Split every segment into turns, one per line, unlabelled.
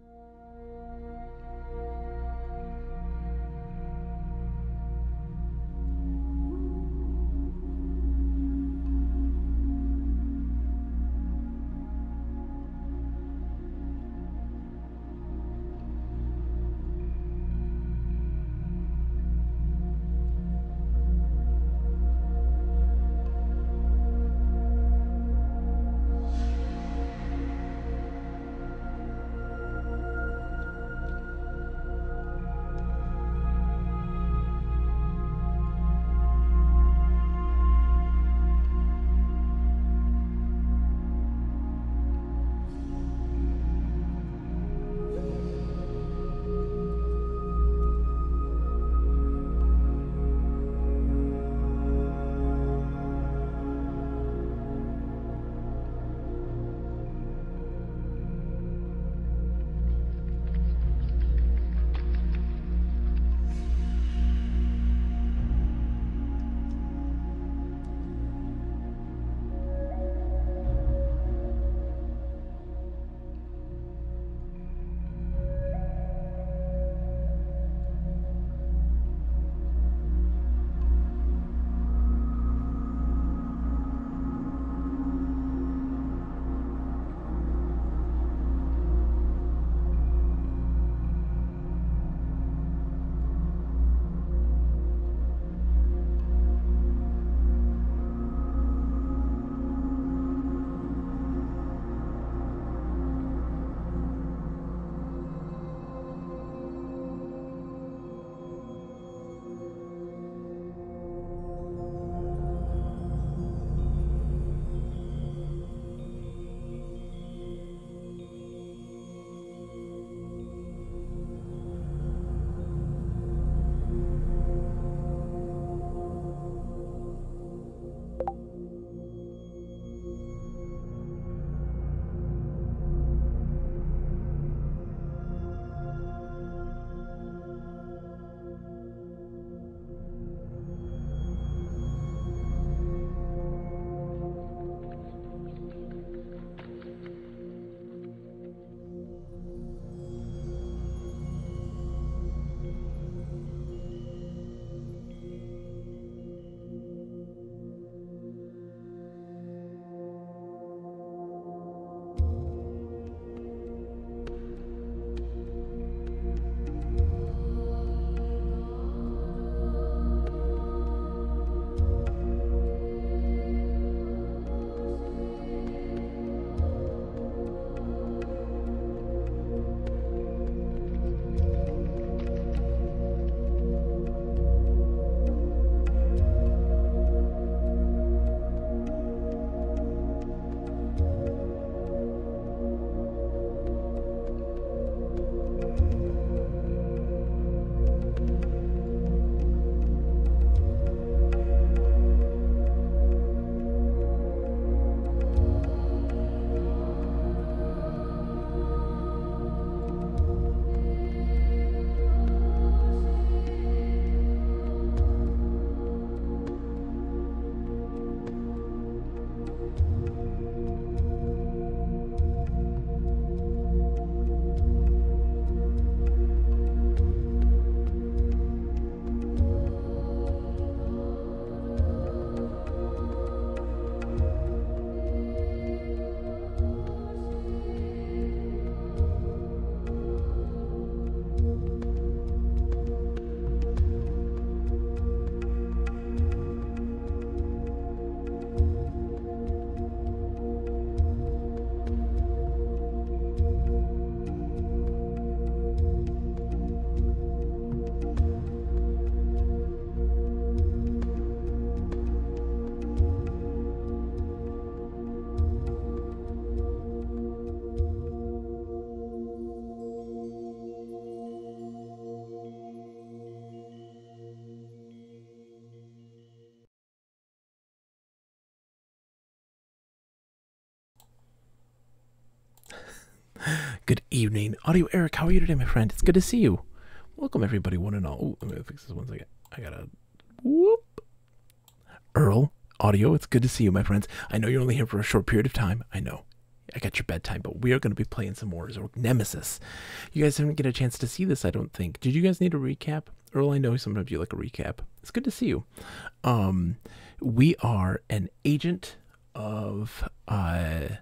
Good evening, Audio Eric. How are you today, my friend? It's good to see you. Welcome, everybody, one and all. Ooh, let me fix this 1 second. I gotta whoop. Earl Audio. It's good to see you, my friends. I know you're only here for a short period of time. I know. I got your bedtime, but we are going to be playing some more Zork Nemesis. You guys haven't get a chance to see this, I don't think. Did you guys need a recap? Earl, I know sometimes you like a recap. It's good to see you. We are an agent of some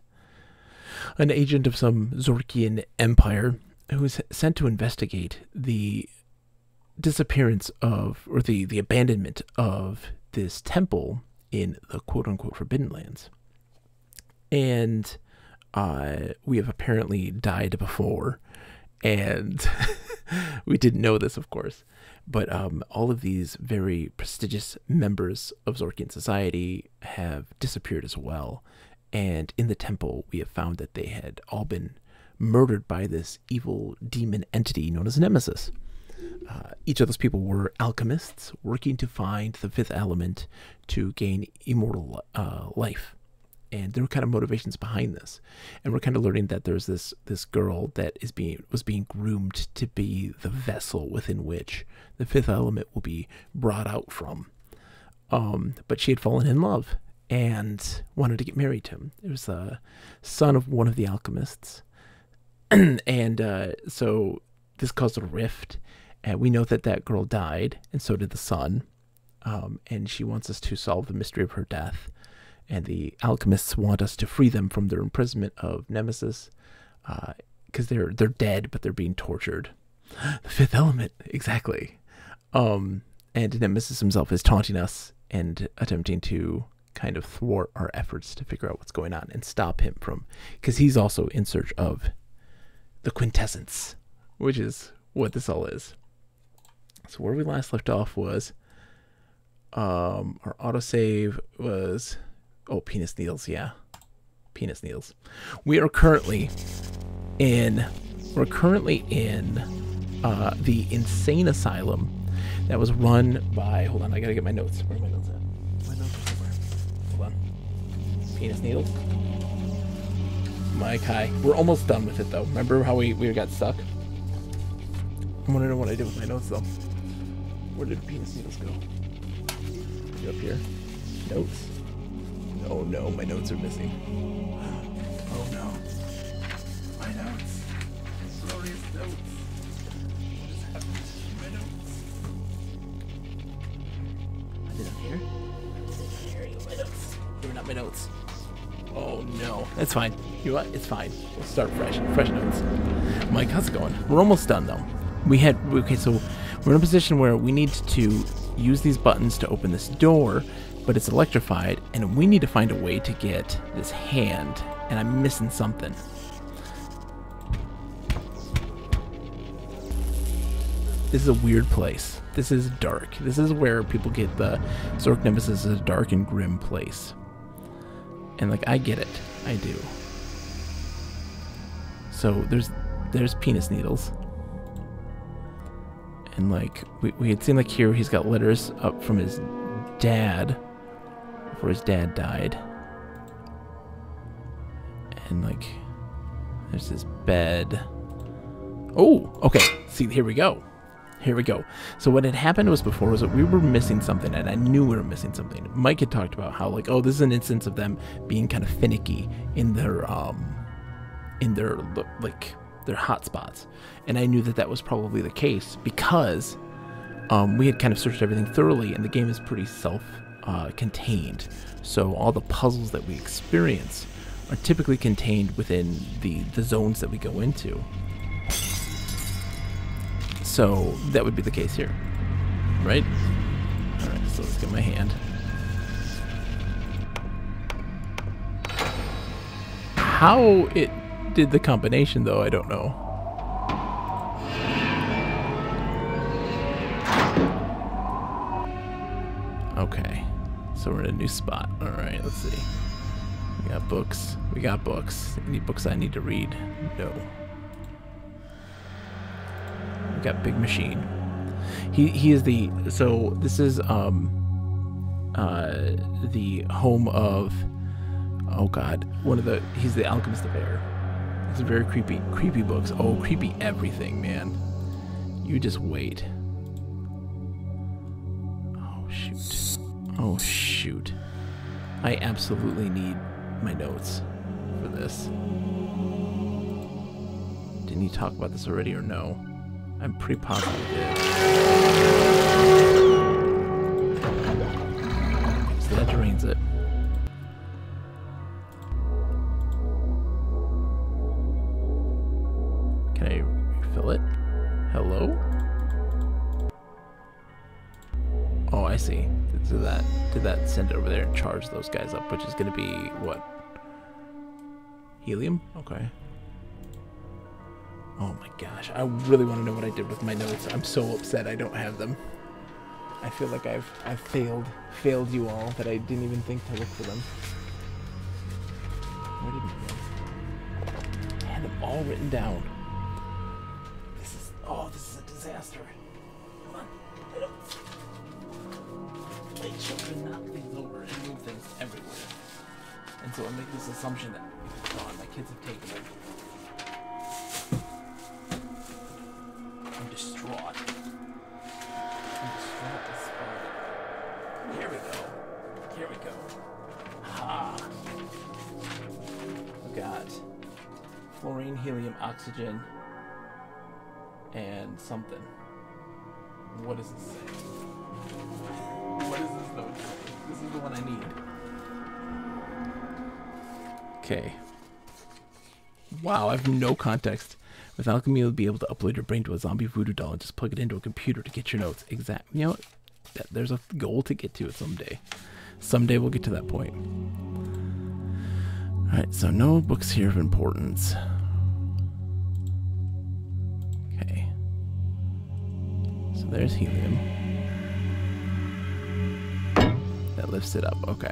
Zorkian empire who is sent to investigate the disappearance of, or the abandonment of this temple in the quote-unquote Forbidden Lands. And we have apparently died before, and we didn't know this, of course, but all of these very prestigious members of Zorkian society have disappeared as well. And in the temple, we have found that they had all been murdered by this evil demon entity known as Nemesis. Each of those people were alchemists working to find the fifth element to gain immortal life. And there were kind of motivations behind this. And we're kind of learning that there's this girl that was being groomed to be the vessel within which the fifth element will be brought out from. But she had fallen in love and wanted to get married to him. It was the son of one of the alchemists. And so this caused a rift. And we know that that girl died, and so did the son. And she wants us to solve the mystery of her death. And the alchemists want us to free them from their imprisonment of Nemesis, because they're dead, but they're being tortured. The fifth element, exactly. And Nemesis himself is taunting us and attempting to kind of thwart our efforts to figure out what's going on and stop him from, because he's also in search of the quintessence, which is what this all is. So where we last left off was, our autosave was, oh, penis needles, yeah. Penis needles. We are currently in, the insane asylum that was run by, hold on, I gotta get my notes. Where are my notes at? My notes are somewhere. Hold on. Penis needles. Mike, hi. We're almost done with it, though. Remember how we got stuck? I want to know what I did with my notes, though. Where did penis needles go? You up here? Notes? Oh no, my notes are missing. Oh no. My notes. Glorious notes. What has happened to my notes? I did up here? Here you go, my notes. They were not my notes. Oh no. That's fine. You know what? It's fine. We'll start fresh. Fresh notes. Mike, how's it going? We're almost done though. Okay, so we're in a position where we need to use these buttons to open this door, but it's electrified, and we need to find a way to get this hand, and I'm missing something. This is a weird place. This is dark. This is where people get the Zork Nemesis is a dark and grim place. And like, I get it. I do. So there's penis needles. And like, we had seen like here, he's got letters up from his dad before his dad died. And like, there's his bed. Oh, okay. See, here we go. Here we go. So what had happened was before was that we were missing something, and I knew we were missing something. Mike had talked about how like, oh, this is an instance of them being kind of finicky in their like their hotspots, and I knew that that was probably the case because we had kind of searched everything thoroughly, and the game is pretty self-contained. So all the puzzles that we experience are typically contained within the zones that we go into. So that would be the case here, right? All right, so let's get my hand. How it did the combination, though, I don't know. Okay, so we're in a new spot. All right, let's see. We got books. We got books. Any books I need to read? No. We got Big Machine. He is the, so this is the home of, oh god, he's the Alchemist of Air. It's very creepy books. Oh, creepy everything, man. You just wait. Oh shoot. I absolutely need my notes. for this. Didn't you talk about this already or no? I'm pretty positive we did. So that drains it. Can I refill it? Hello? Oh, I see. Did that send it over there and charge those guys up, which is going to be what? Helium? Okay. Oh my gosh, I really want to know what I did with my notes. I'm so upset I don't have them. I feel like I've failed you all, that I didn't even think to look for them. Where did I go? I had them all written down. This is a disaster. Come on, get up. My children knock things over and move things everywhere. And so I make this assumption that it's gone. My kids have taken it. I'm distraught. I'm distraught as fuck. Here we go. Here we go. Ha! We got fluorine, helium, oxygen, and something. What does it say? What is this note? This is the one I need. Okay. Wow, I have no context. With alchemy, you'll be able to upload your brain to a zombie voodoo doll and just plug it into a computer to get your notes. You know what? There's a goal to get to it someday. Someday we'll get to that point. Alright, so no books here of importance. Okay. So there's helium. That lifts it up. Okay.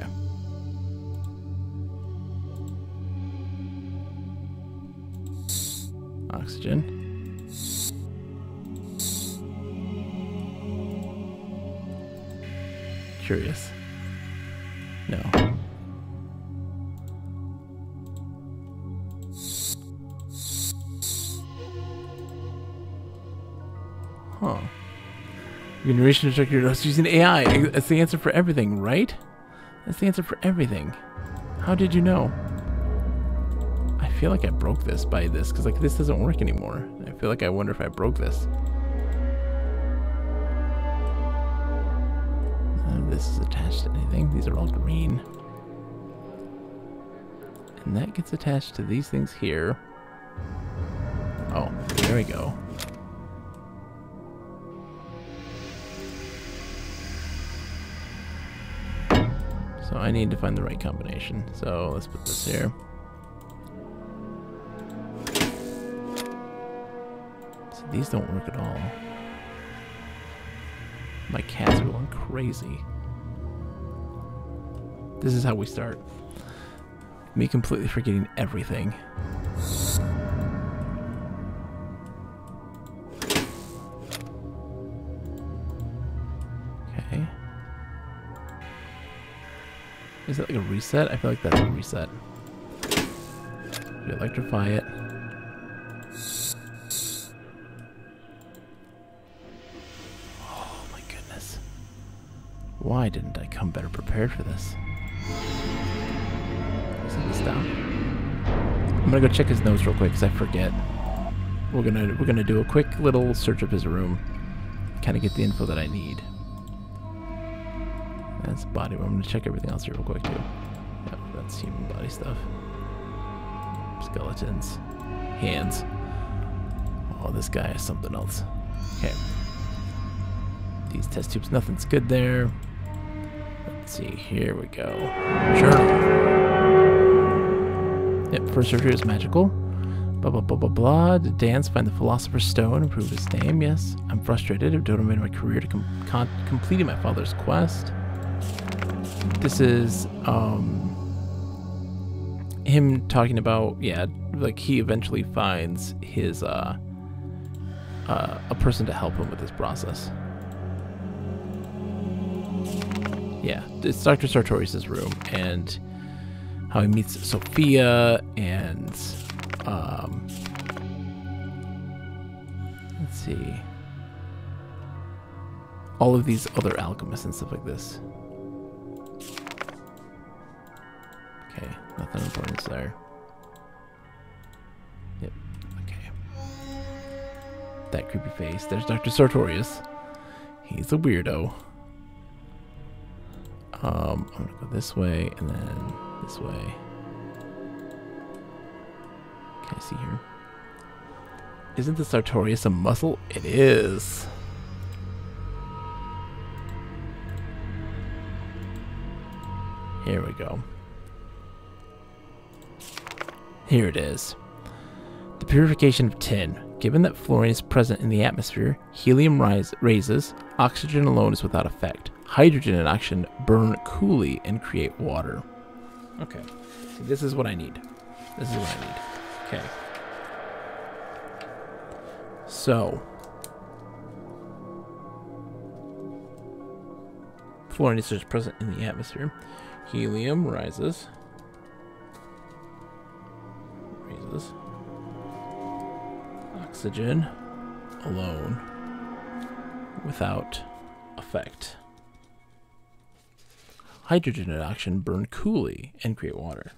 Oxygen. Curious. No. Huh. You can reach and check your notes using AI. That's the answer for everything, right? That's the answer for everything. How did you know? I feel like I broke this by this, because like this doesn't work anymore. I feel like I wonder if I broke this. None of this is attached to anything. These are all green. And that gets attached to these things here. Oh, there we go. So I need to find the right combination. So let's put this here. So these don't work at all. My cats are going crazy. This is how we start. Me completely forgetting everything. Okay. Is it like a reset? I feel like that's a reset. We electrify it. Oh my goodness. Why didn't I come better prepared for this? Set this down. I'm gonna go check his notes real quick because I forget. We're gonna do a quick little search of his room. Kind of get the info that I need. That's body. I'm gonna check everything else here real quick too. Yep, that's human body stuff. Skeletons, hands. Oh, this guy is something else. Okay. These test tubes, nothing's good there. Let's see. Here we go. Journal. Yep. First surgery is magical. Blah blah blah blah blah. To dance, find the Philosopher's Stone, improve his name. Yes, I'm frustrated. I've donated my career to completing my father's quest. This is him talking about, yeah, like he eventually finds his a person to help him with this process. Yeah, it's Dr. Sartorius' room and how he meets Sophia and let's see, all of these other alchemists and stuff like this. Okay, nothing important there. that creepy face. There's Dr. Sartorius. He's a weirdo. I'm gonna go this way and then this way. Can I see here? Isn't the Sartorius a muscle? It is. Here we go. Here it is. The purification of tin. Given that fluorine is present in the atmosphere, helium raises, oxygen alone is without effect. Hydrogen and oxygen burn coolly and create water. Okay, so this is what I need. This is what I need. Okay. So, fluorine is just present in the atmosphere. Helium rises. Oxygen alone without effect. Hydrogen and oxygen burn coolly and create water.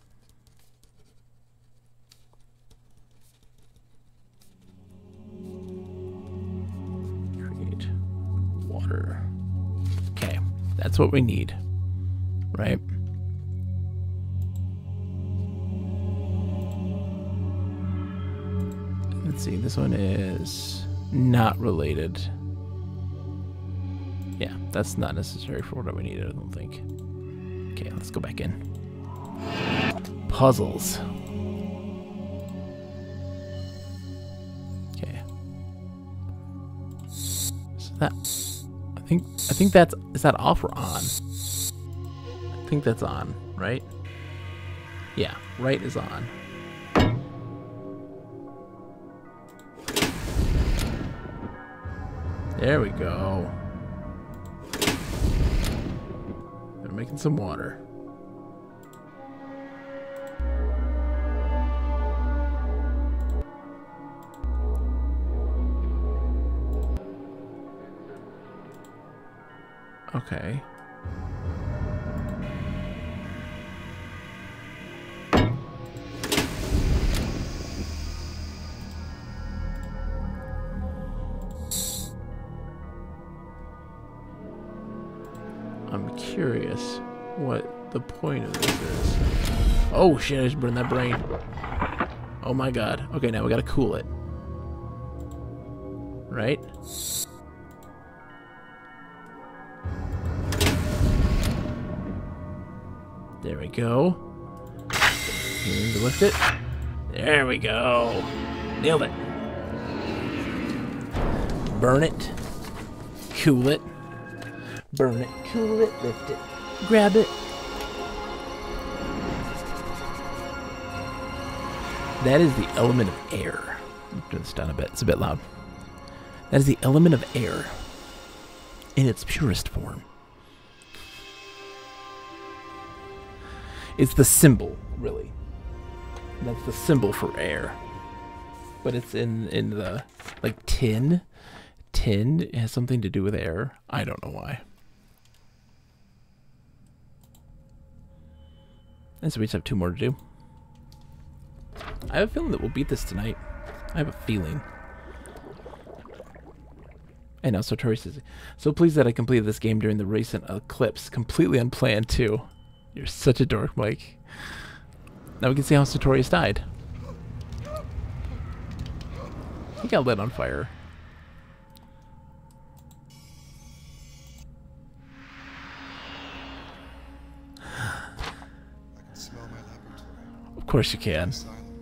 Create water. Okay, that's what we need, right? Let's see, this one is not related. Yeah, that's not necessary for what we need, I don't think. Okay, let's go back in. Puzzles. Okay. So that, I think that's, is that off or on? I think that's on, right? Yeah, right is on. There we go. They're making some water. Okay. I'm curious what the point of this is. Oh shit, I just burned that brain. Oh my god. Okay, now we gotta cool it. Right? There we go. You need to lift it. There we go. Nailed it. Burn it. Cool it. Burn it. Cool it. Lift it. Grab it. That is the element of air. Turn this down a bit. It's a bit loud. That is the element of air in its purest form. It's the symbol, really. That's the symbol for air. But it's in the, like, tin. Tin has something to do with air. I don't know why. And so we just have 2 more to do. I have a feeling that we'll beat this tonight. I have a feeling. And now Sartorius is so pleased that I completed this game during the recent eclipse. Completely unplanned, too. You're such a dork, Mike. Now we can see how Sartorius died. He got lit on fire.
I can smell my laboratory.
Of course you can.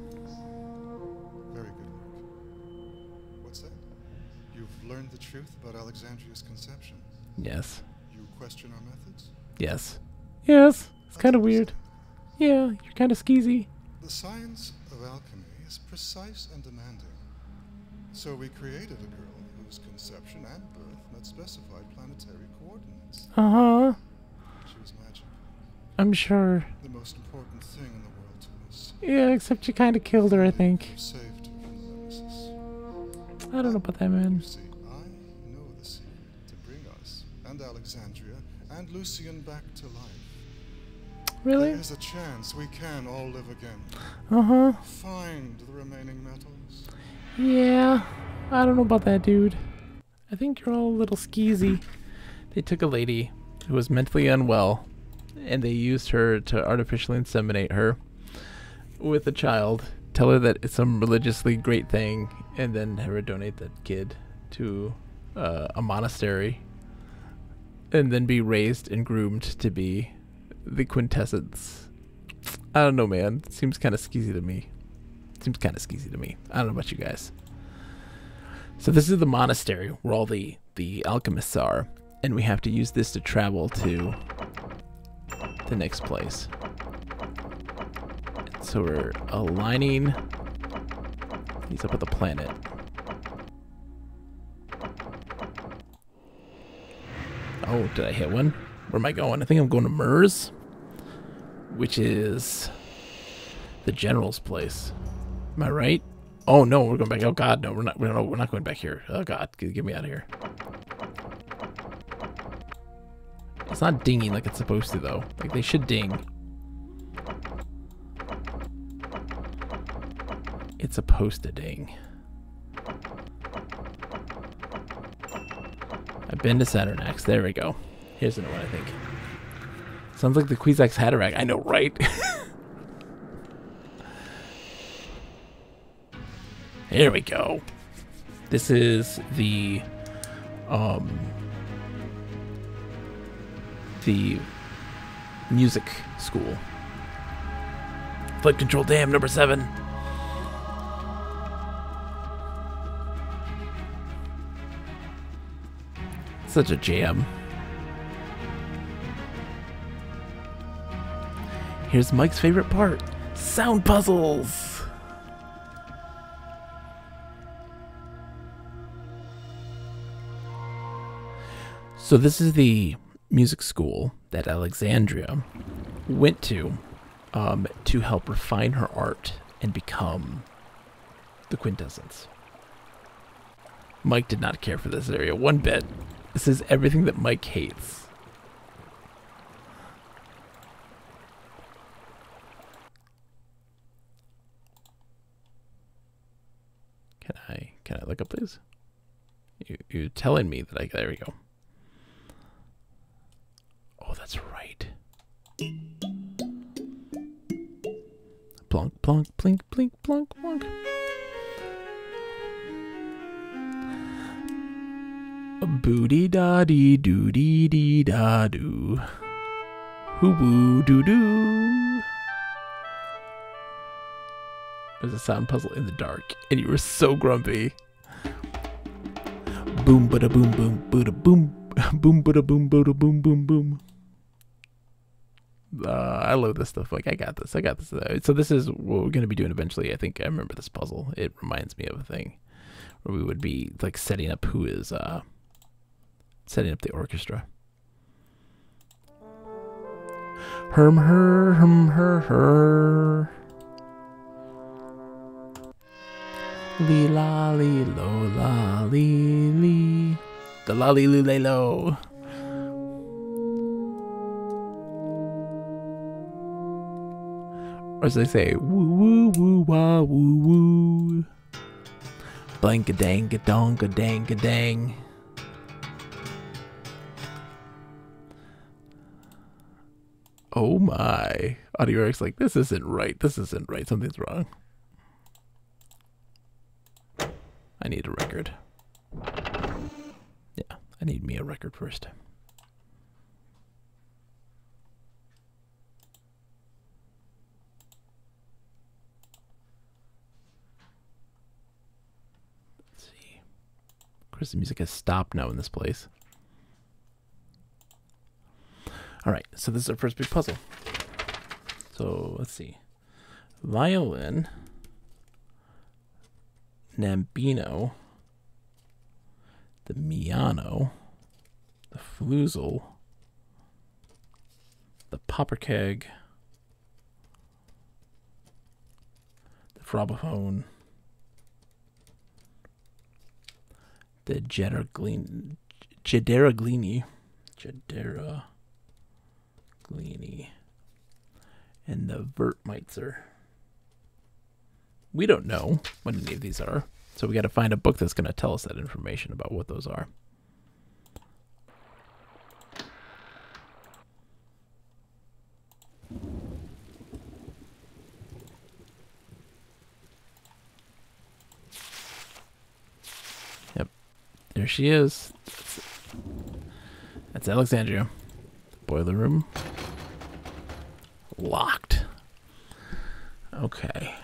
Very good work. What's that? You've learned the truth about Alexandria's conception.
Yes.
You question our methods?
Yes. Yes. It's kind of weird. Yeah, you're kind of skeezy.
The science of alchemy is precise and demanding. So we created a girl whose conception and birth met specified planetary coordinates.
Uh-huh.
She was magical.
I'm sure.
The most important thing in the world to us.
Yeah, except you kind of killed her, I think.
You saved her from the nemesis.
I don't know about that, man.
You see, I know the secret to bring us and Alexandria and Lucian back to life.
Really?
There's a chance we can all live again.
Uh-huh.
Find the remaining metals.
Yeah. I don't know about that, dude. I think you're all a little skeezy. They took a lady who was mentally unwell, and they used her to artificially inseminate her with a child, tell her that it's some religiously great thing, and then have her donate that kid to a monastery, and then be raised and groomed to be the quintessence. I don't know, man. It seems kind of skeezy to me. I don't know about you guys. So this is the monastery where all the alchemists are, and we have to use this to travel to the next place. So we're aligning these up with the planet. Oh, did I hit one? Where am I going? I think I'm going to Mers, which is the general's place. Am I right? Oh no, we're going back. Oh god, no, we're not going back here. Oh god, get me out of here. It's not dinging like it's supposed to though. Like they should ding. It's supposed to ding. I've been to Saturnax. There we go. Here's another one, I think. Sounds like the Kwisatz Haderach. I know, right? Here we go. This is the music school. Flight control dam number 7. Such a jam. Here's Mike's favorite part. Sound puzzles. So this is the music school that Alexandria went to help refine her art and become the quintessence. Mike did not care for this area one bit. This is everything that Mike hates. Can I look up, please? You're telling me that there we go. Oh, that's right. Plonk, plonk, plink, plink, plonk, plonk. Booty da dee doo dee dee da doo. Hoo boo doo doo. There's a sound puzzle in the dark, and you were so grumpy. Boom bada boom boom bada boom boom bada boom bada boom boom boom. I love this stuff. Like I got this. So this is what we're gonna be doing eventually. I think I remember this puzzle. It reminds me of a thing where we would be like setting up who is setting up the orchestra. Herm her herm her her. Lee la lee lo la lee lee. The la lee loo lay lo. Or as they say, woo woo woo wah woo woo. Blank a dang a dong a dang a dang. Oh my. Audiorec's like, this isn't right. Something's wrong. I need a record. Yeah, I need me a record first. Let's see. Of course, the music has stopped now in this place. All right, so this is our first big puzzle. So let's see. Violin. Nambino, the Miano, the Fluzel, the Popperkeg, the Frobophone, the Jederaglini, and the Vertmeitzer. We don't know what any of these are. So we got to find a book that's going to tell us that information about what those are. Yep. There she is. That's Alexandria. Boiler room. Locked. Okay.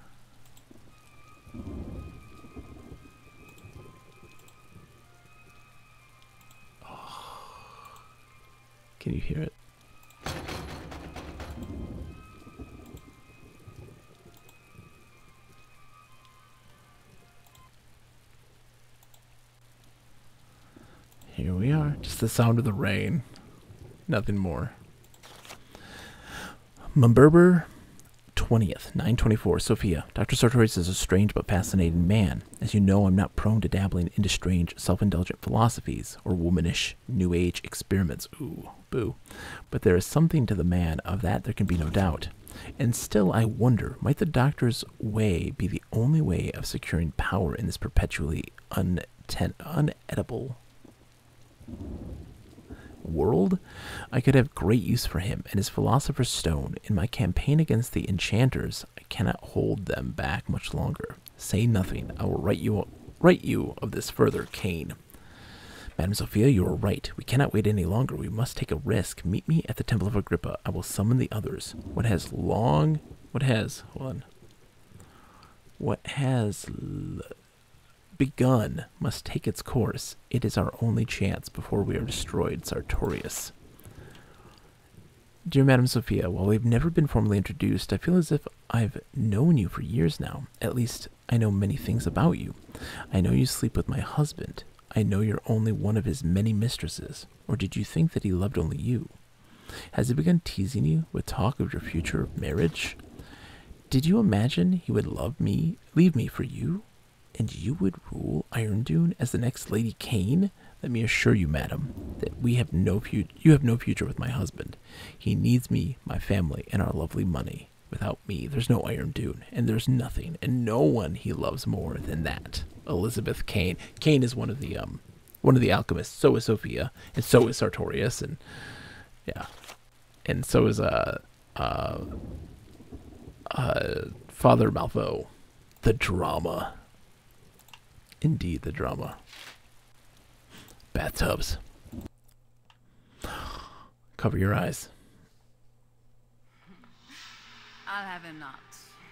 Can you hear it? Here we are. Just the sound of the rain. Nothing more. Mumberber 20th, 9:24. Sophia, Dr. Sartorius is a strange but fascinating man. As you know, I'm not prone to dabbling into strange, self-indulgent philosophies or womanish, new age experiments. Ooh, boo. But there is something to the man, of that there can be no doubt. And still I wonder, might the doctor's way be the only way of securing power in this perpetually unedible world? I could have great use for him and his philosopher's stone. In my campaign against the enchanters, I cannot hold them back much longer. Say nothing. I will write you of this further, Kane. Madam Sophia, you are right. We cannot wait any longer. We must take a risk. Meet me at the Temple of Agrippa. I will summon the others. What has begun must take its course. It is our only chance before we are destroyed. Sartorius. Dear Madam Sophia, while we've never been formally introduced, I feel as if I've known you for years now. At least, I know many things about you. I know you sleep with my husband. I know you're only one of his many mistresses. Or did you think that he loved only you? Has he begun teasing you with talk of your future marriage? Did you imagine he would leave me for you? And you would rule Irondune as the next Lady Kane? Let me assure you, madam, that you have no future with my husband. He needs me, my family, and our lovely money. Without me, there's no Irondune, and there's nothing, and no one he loves more than that. Elizabeth Kane. Kane is one of the alchemists. So is Sophia, and so is Sartorius, and yeah, and so is Father Malvo. The drama. Indeed, the drama. Bathtubs. Cover your eyes.
I'll have him not.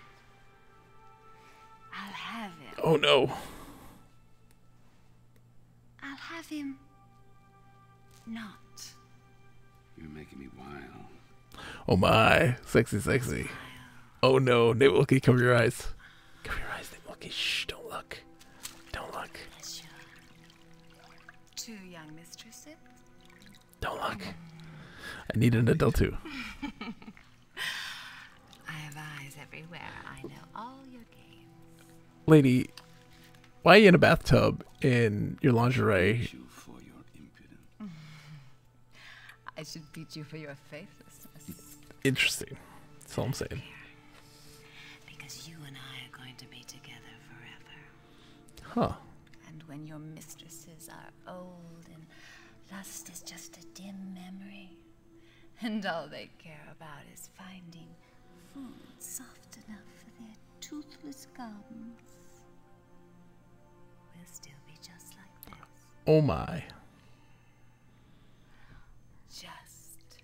I'll have him.
Oh no.
I'll have him not.
You're making me wild.
Oh my. Sexy, sexy. Oh no. Nate Wilkie, cover your eyes. Cover your eyes, Nate Wilkie. Shh, don't look. Don't look.
Sure. 2 young mistresses?
Don't look. I need an adult too.
I have eyes everywhere. I know all your games.
Lady, why are you in a bathtub in your lingerie?
You for your impudence.
I should beat you for your faithlessness.
Interesting. That's all I'm saying.
Because you and I are going to be together forever.
Huh.
And when your mistresses are old and lust is just a dim memory, and all they care about is finding food soft enough for their toothless gums, we'll still be just like this.
Oh my.
Just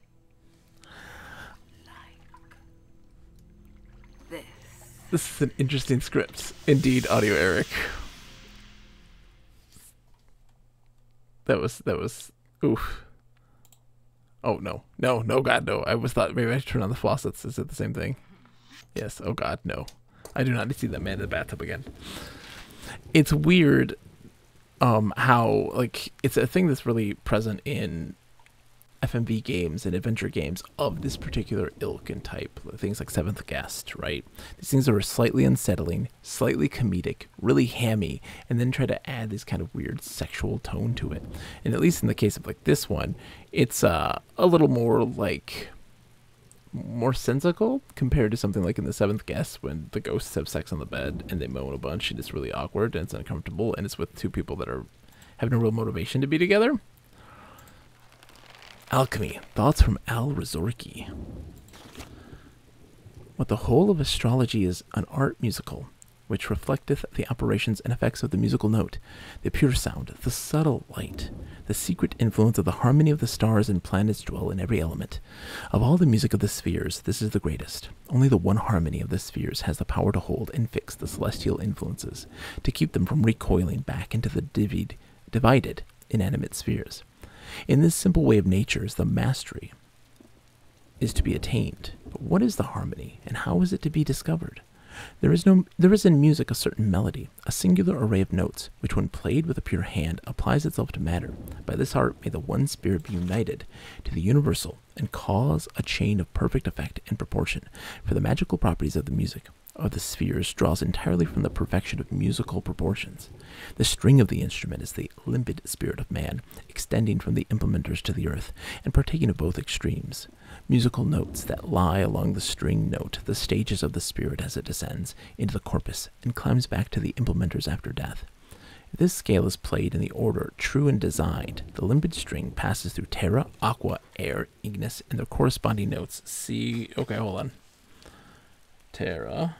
like this.
This is an interesting script. Indeed, Audio Eric. That was oof. Oh no. No, God, no. I was thought maybe I should turn on the faucets. Is it the same thing? Yes. Oh God, no. I do not need to see that man in the bathtub again. It's weird how like it's a thing that's really present in FMV games and adventure games of this particular ilk and type. Things like Seventh Guest, right? These things are slightly unsettling, slightly comedic, really hammy, and then try to add this kind of weird sexual tone to it. And at least in the case of like this one, it's a little more like more sensical compared to something like in The Seventh Guest when the ghosts have sex on the bed and they moan a bunch and it's really awkward and it's uncomfortable and it's with two people that are having a real motivation to be together. Alchemy. Thoughts from Al Razorki. What the whole of astrology is an art musical, which reflecteth the operations and effects of the musical note, the pure sound, the subtle light, the secret influence of the harmony of the stars and planets dwell in every element. Of all the music of the spheres, this is the greatest. Only the one harmony of the spheres has the power to hold and fix the celestial influences, to keep them from recoiling back into the divided, inanimate spheres. In this simple way of nature is the mastery is to be attained. But what is the harmony, and how is it to be discovered? There is in music a certain melody, a singular array of notes, which when played with a pure hand applies itself to matter. By this art may the one spirit be united to the universal and cause a chain of perfect effect and proportion. For the magical properties of the music of the spheres draws entirely from the perfection of musical proportions. The string of the instrument is the limpid spirit of man, extending from the implementers to the earth, and partaking of both extremes. Musical notes that lie along the string note the stages of the spirit as it descends into the corpus and climbs back to the implementers after death. If this scale is played in the order true and designed, the limpid string passes through terra, aqua, air, ignis, and their corresponding notes. Okay, hold on. Terra,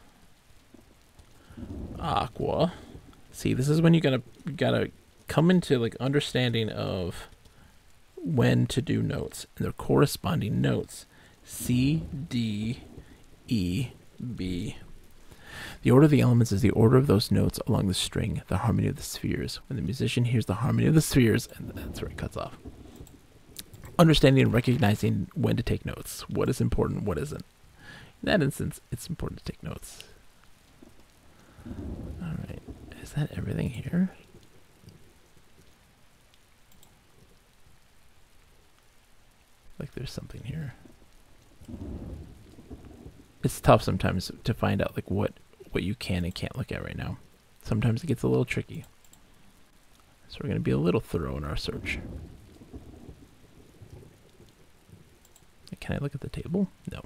aqua. See, this is when you gotta come into like understanding of when to do notes and their corresponding notes. C, D, E, B. The order of the elements is the order of those notes along the string, the harmony of the spheres. When the musician hears the harmony of the spheres, and that's where it cuts off. Understanding and recognizing when to take notes. What is important, what isn't. In that instance, it's important to take notes. Alright, is that everything here? Like there's something here. It's tough sometimes to find out like what you can and can't look at right now. Sometimes it gets a little tricky. So we're going to be a little thorough in our search. Can I look at the table? No.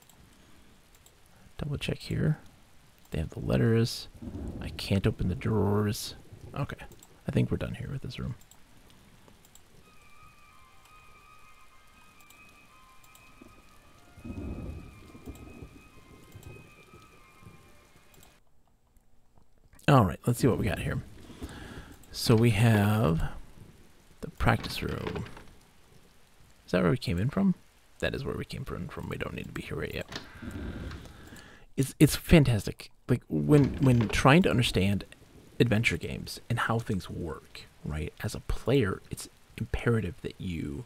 Double check here. They have the letters. I can't open the drawers. Okay. I think we're done here with this room. All right, let's see what we got here. So we have the practice room. Is that where we came in from? That is where we came from. We don't need to be here right yet. It's fantastic. Like when trying to understand adventure games and how things work, right? As a player, it's imperative that you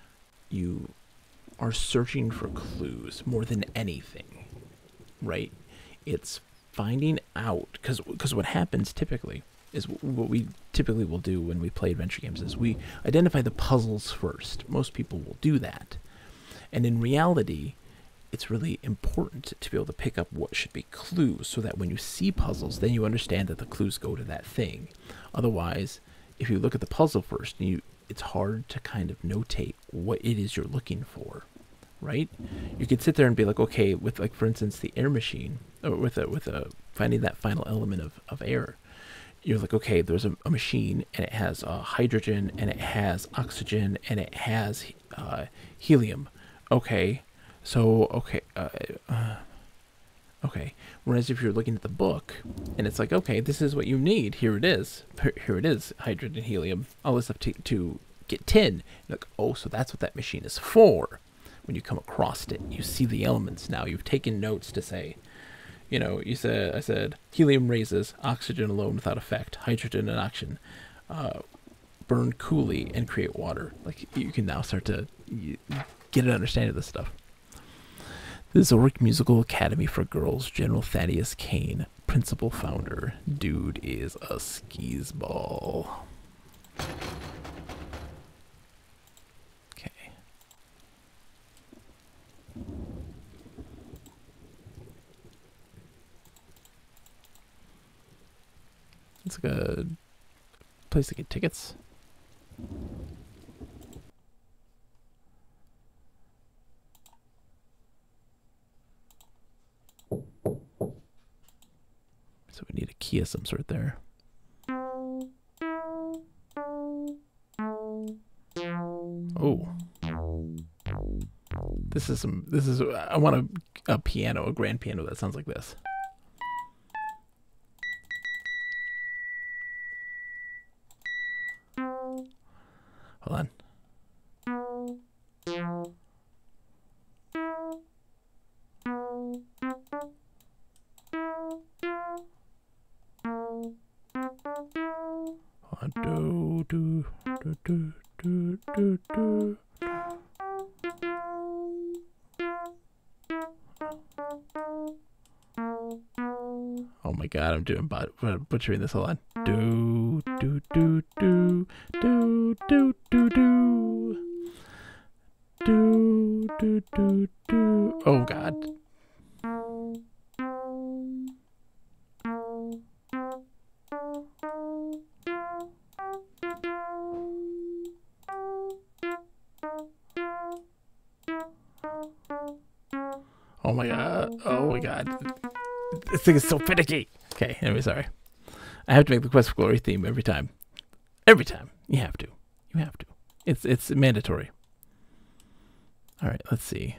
are searching for clues more than anything, right? It's finding out, because what happens typically is what we typically will do when we play adventure games is we identify the puzzles first. Most people will do that. And in reality, it's really important to be able to pick up what should be clues so that when you see puzzles, then you understand that the clues go to that thing. Otherwise, if you look at the puzzle first, it's hard to kind of notate what it is you're looking for, right? You could sit there and be like, okay, with like, for instance, the air machine, or with finding that final element of air. You're like, okay, there's a machine and it has hydrogen and it has oxygen and it has helium. Okay, so, okay. Whereas if you're looking at the book and it's like, okay, this is what you need. Here it is. Here it is, hydrogen, helium, all this stuff to get tin. You're like, oh, so that's what that machine is for. When you come across it, you see the elements now. You've taken notes to say, you know, I said, helium raises, oxygen alone without effect, hydrogen and oxygen burn coolly and create water. Like, you can now start to get an understanding of this stuff. The Zoric Musical Academy for Girls, General Thaddeus Kane, principal founder. Dude is a skis ball. Okay. It's like a place to get tickets. need a key of some sort there. Oh. I want a piano, a grand piano that sounds like this. Hold on. Oh my god, I'm doing butchering this. Hold on. Do do do do do do do do do do do do. Oh god. Oh my god. Oh my god. This thing is so finicky. Okay, anyway, sorry. I have to make the Quest for Glory theme every time. Every time. You have to. You have to. It's mandatory. Alright, let's see.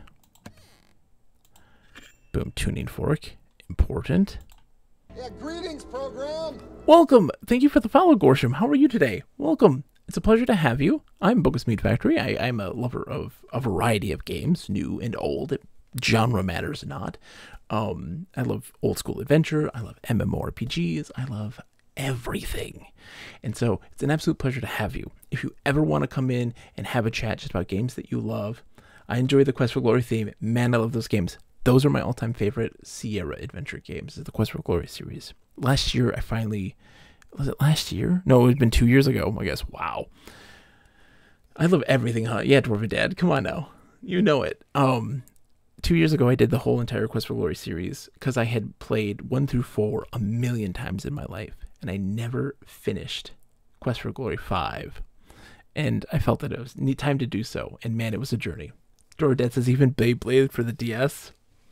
Boom, tuning fork. Important.
Yeah, greetings, program.
Welcome. Thank you for the follow, Gorsham. How are you today? Welcome. It's a pleasure to have you. I'm Bogus Meat Factory. I'm a lover of a variety of games, new and old. Genre matters not. I love old school adventure. I love MMORPGs. I love everything. And so it's an absolute pleasure to have you. If you ever want to come in and have a chat just about games that you love, I enjoy the Quest for Glory theme. Man, I love those games. Those are my all-time favorite Sierra adventure games, is the Quest for Glory series. Last year, I finally... Was it last year? No, it had been 2 years ago, I guess. Wow. I love everything, huh? Yeah, Dwarven Dad. Come on now. You know it. 2 years ago, I did the whole entire Quest for Glory series because I had played 1 through 4 a million times in my life, and I never finished Quest for Glory 5. And I felt that it was time to do so, and man, it was a journey. Dwarven Dad says even Beyblade for the DS.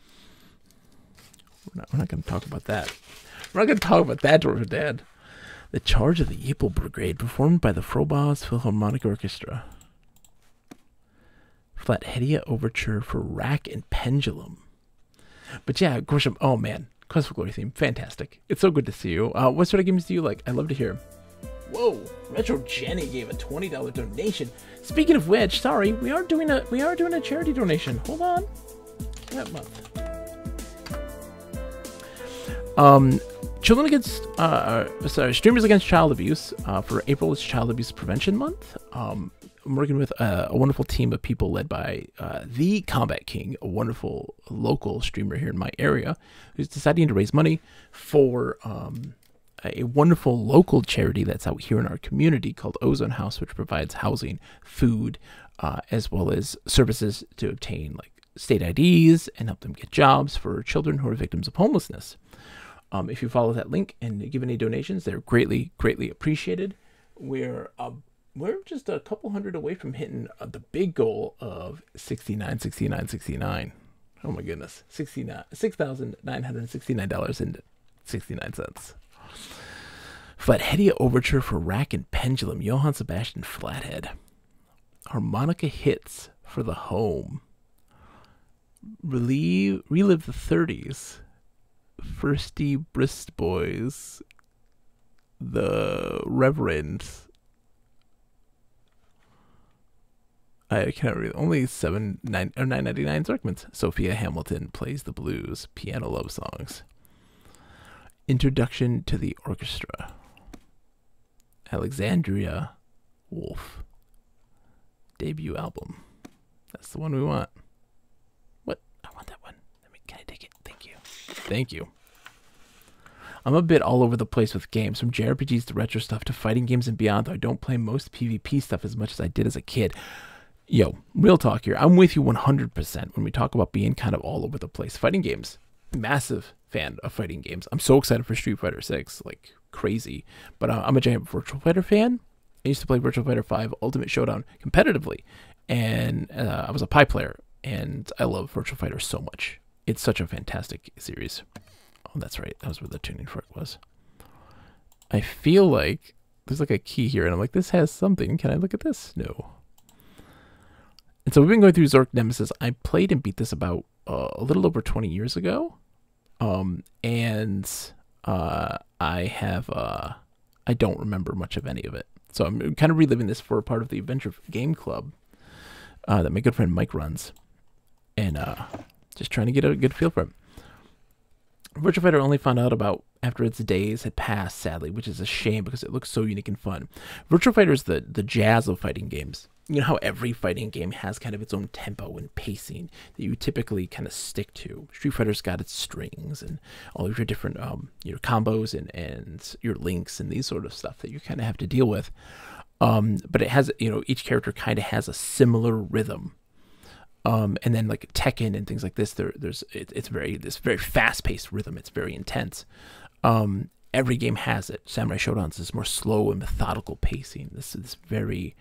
We're not going to talk about that. We're not going to talk about that, Dwarven Dad. The Charge of the Ypel Brigade, performed by the Frobos Philharmonic Orchestra. Flatheadia Overture for Rack and Pendulum. But yeah, Gorsham, oh man, Quest for Glory theme, fantastic. It's so good to see you. What sort of games do you like? I'd love to hear. Whoa, Retro Jenny gave a $20 donation. Speaking of which, sorry, we are doing a charity donation. Hold on. That month. Streamers Against Child Abuse. For April is Child Abuse Prevention Month. I'm working with a wonderful team of people led by the Combat King, a wonderful local streamer here in my area, who's deciding to raise money for a wonderful local charity that's out here in our community called Ozone House, which provides housing, food, as well as services to obtain like state IDs and help them get jobs for children who are victims of homelessness. If you follow that link and give any donations, they're greatly, greatly appreciated. We're just a couple hundred away from hitting the big goal of 69. Oh my goodness, $6,969.69. Flatheadia Overture for Rack and Pendulum, Johann Sebastian Flathead. Harmonica Hits for the Home. Relive the 30s. Firsty Brist Boys, the Reverend. I cannot read. Only $9.99 Zerkmans. Sophia Hamilton plays the blues, piano love songs. Introduction to the Orchestra. Alexandria Wolf. Debut album. That's the one we want. What? I want that one. Can I take it? Thank you. Thank you. I'm a bit all over the place with games, from JRPGs to retro stuff to fighting games and beyond, though I don't play most PvP stuff as much as I did as a kid. Yo, real talk here. I'm with you 100% when we talk about being kind of all over the place. Fighting games. Massive fan of fighting games. I'm so excited for Street Fighter 6, like crazy. But I'm a giant Virtua Fighter fan. I used to play Virtua Fighter 5 Ultimate Showdown competitively, and I was a Pi player, and I love Virtua Fighter so much. It's such a fantastic series. Oh, that's right. That was where the tuning fork was. I feel like there's like a key here, and I'm like, this has something. Can I look at this? No. And so we've been going through Zork Nemesis. I played and beat this about a little over 20 years ago. I don't remember much of any of it. So I'm kind of reliving this for a part of the Adventure Game Club that my good friend Mike runs. And just trying to get a good feel for it. Virtua Fighter only found out about after its days had passed, sadly, which is a shame because it looks so unique and fun. Virtua Fighter is the jazz of fighting games. You know how every fighting game has kind of its own tempo and pacing that you typically kind of stick to. Street Fighter's got its strings and all of your different your combos and your links and these sort of stuff that you kind of have to deal with. But it has, each character kind of has a similar rhythm. And then like Tekken and things like this, it's very fast-paced rhythm. It's very intense. Every game has it. Samurai Shodown's is more slow and methodical pacing. This very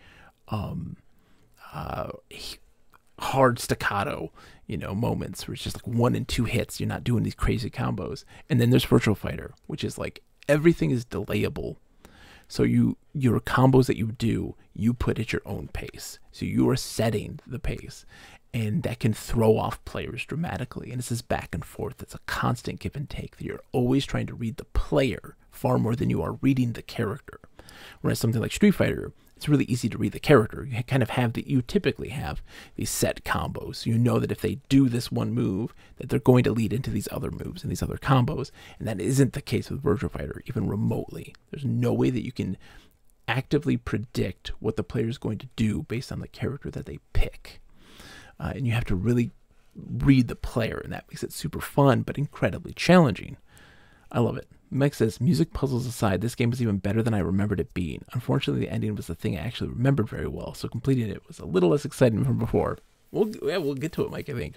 hard staccato, moments where it's just like 1 and 2 hits. You're not doing these crazy combos. And then there's Virtua Fighter, which is like everything is delayable. So your combos that you do, you put at your own pace. So you are setting the pace. And that can throw off players dramatically. And it's this back and forth. It's a constant give and take. That you're always trying to read the player far more than you are reading the character. Whereas something like Street Fighter, it's really easy to read the character. You kind of you typically have these set combos. You know that if they do this one move, that they're going to lead into these other moves and these other combos. And that isn't the case with Virtua Fighter, even remotely. There's no way that you can actively predict what the player is going to do based on the character that they pick. And you have to really read the player, and that makes it super fun, but incredibly challenging. I love it. Mike says, music puzzles aside, this game was even better than I remembered it being. Unfortunately, the ending was the thing I actually remembered very well, so completing it was a little less exciting from before. We'll get to it, Mike, I think.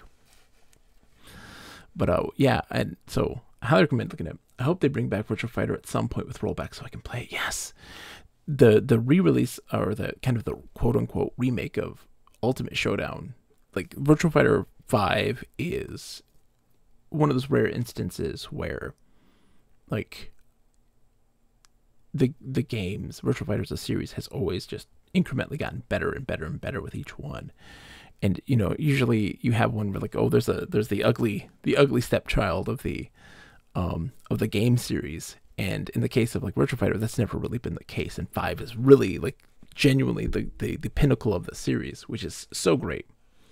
But yeah, and so I highly recommend looking at it. I hope they bring back Virtua Fighter at some point with rollback so I can play it. Yes. The re-release, or the kind of the quote-unquote remake of Ultimate Showdown, like Virtua Fighter 5 is one of those rare instances where like the games, Virtua Fighter as a series has always just incrementally gotten better and better and better with each one. And usually you have one where like, oh, there's the ugly stepchild of the game series. And in the case of like Virtua Fighter, that's never really been the case. And 5 is really like genuinely the pinnacle of the series, which is so great.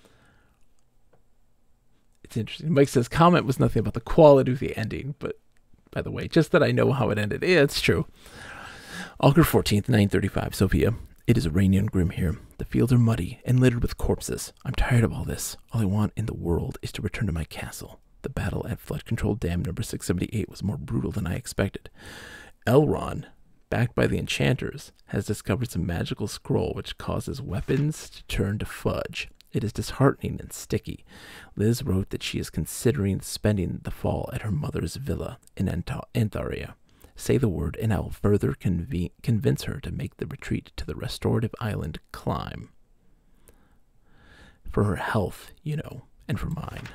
It's interesting. Mike says, comment was nothing about the quality of the ending, but by the way, just that I know how it ended. Yeah, it's true. August 14th, 9:35. Sophia, it is rainy and grim here. The fields are muddy and littered with corpses. I'm tired of all this. All I want in the world is to return to my castle. The battle at Flood Control Dam number 678 was more brutal than I expected. Elrond, backed by the enchanters, has discovered some magical scroll which causes weapons to turn to fudge. It is disheartening and sticky. Liz wrote that she is considering spending the fall at her mother's villa in Antharia. Say the word, and I will further convince her to make the retreat to the restorative island climb. For her health, and for mine.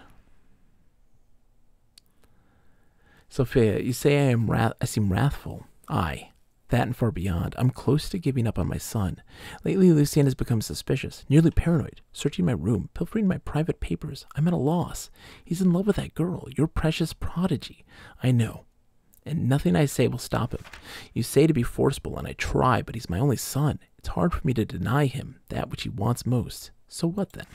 Sophia, you say I seem wrathful. Aye. That and far beyond. I'm close to giving up on my son. Lately, Lucien has become suspicious, nearly paranoid, searching my room, pilfering my private papers. I'm at a loss. He's in love with that girl, your precious prodigy. I know. And nothing I say will stop him. You say to be forceful, and I try, but he's my only son. It's hard for me to deny him that which he wants most. So what then?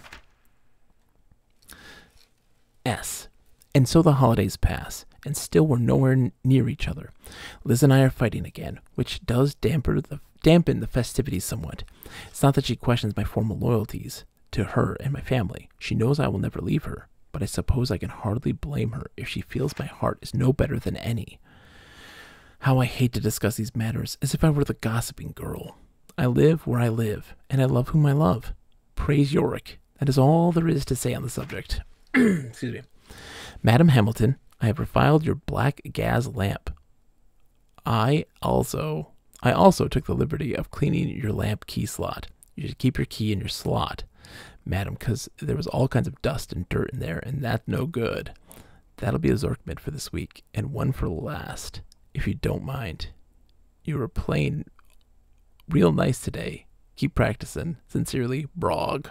S. And so the holidays pass, and still we're nowhere near each other. Liz and I are fighting again, which does dampen the festivities somewhat. It's not that she questions my formal loyalties to her and my family. She knows I will never leave her, but I suppose I can hardly blame her if she feels my heart is no better than any. How I hate to discuss these matters as if I were the gossiping girl. I live where I live, and I love whom I love. Praise Yorick. That is all there is to say on the subject. Excuse me. Madam Hamilton, I have refiled your black gas lamp. I also took the liberty of cleaning your lamp key slot. You should keep your key in your slot, madam, because there was all kinds of dust and dirt in there, and that's no good. That'll be a Zork mid for this week, and one for last, if you don't mind. You were playing real nice today. Keep practicing. Sincerely, Brog.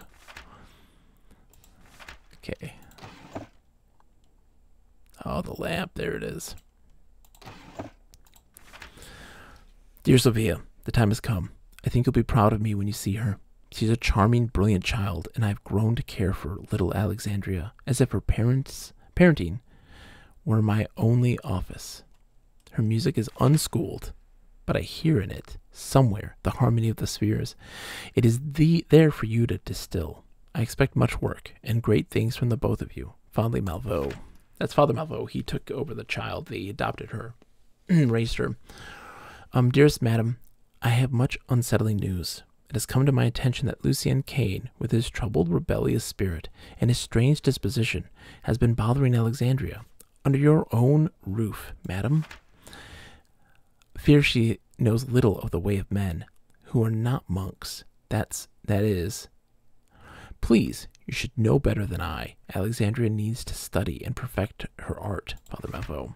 Okay. Oh, the lamp. There it is. Dear Sophia, the time has come. I think you'll be proud of me when you see her. She's a charming, brilliant child, and I've grown to care for little Alexandria, as if her parenting were my only office. Her music is unschooled, but I hear in it, somewhere, the harmony of the spheres. It is there for you to distill. I expect much work, and great things from the both of you. Fondly, Malveaux. That's Father Malveaux. He took over the child. They adopted her, raised her. Dearest madam, I have much unsettling news. It has come to my attention that Lucien Kane, with his troubled, rebellious spirit and his strange disposition, has been bothering Alexandria. Under your own roof, madam. Fear she knows little of the way of men, who are not monks. That is. Please, you should know better than I. Alexandria needs to study and perfect her art, Father Malveaux.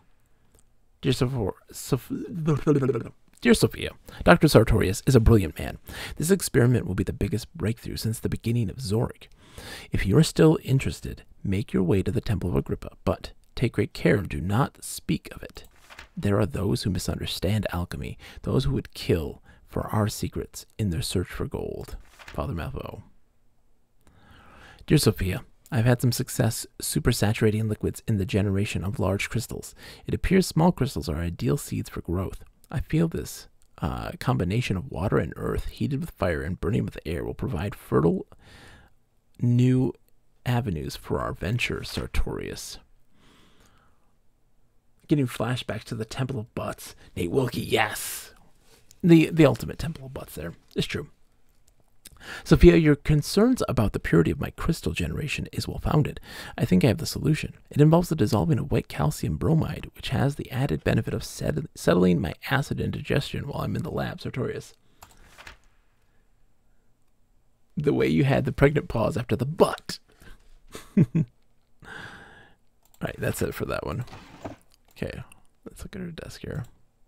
Dear Sophia, Dr. Sartorius is a brilliant man. This experiment will be the biggest breakthrough since the beginning of Zork. If you are still interested, make your way to the Temple of Agrippa, but take great care and do not speak of it. There are those who misunderstand alchemy, those who would kill for our secrets in their search for gold. Father Malveaux. Dear Sophia, I've had some success supersaturating liquids in the generation of large crystals. It appears small crystals are ideal seeds for growth. I feel this combination of water and earth, heated with fire and burning with air, will provide fertile new avenues for our venture, Sartorius. Getting flashbacks to the Temple of Butts. Nate Wilkie, yes! The ultimate Temple of Butts there. It's true. Sophia, your concerns about the purity of my crystal generation is well-founded. I think I have the solution. It involves the dissolving of white calcium bromide, which has the added benefit of settling my acid indigestion while I'm in the lab, Sartorius. The way you had the pregnant pause after the butt. Alright, that's it for that one. Okay, let's look at her desk here.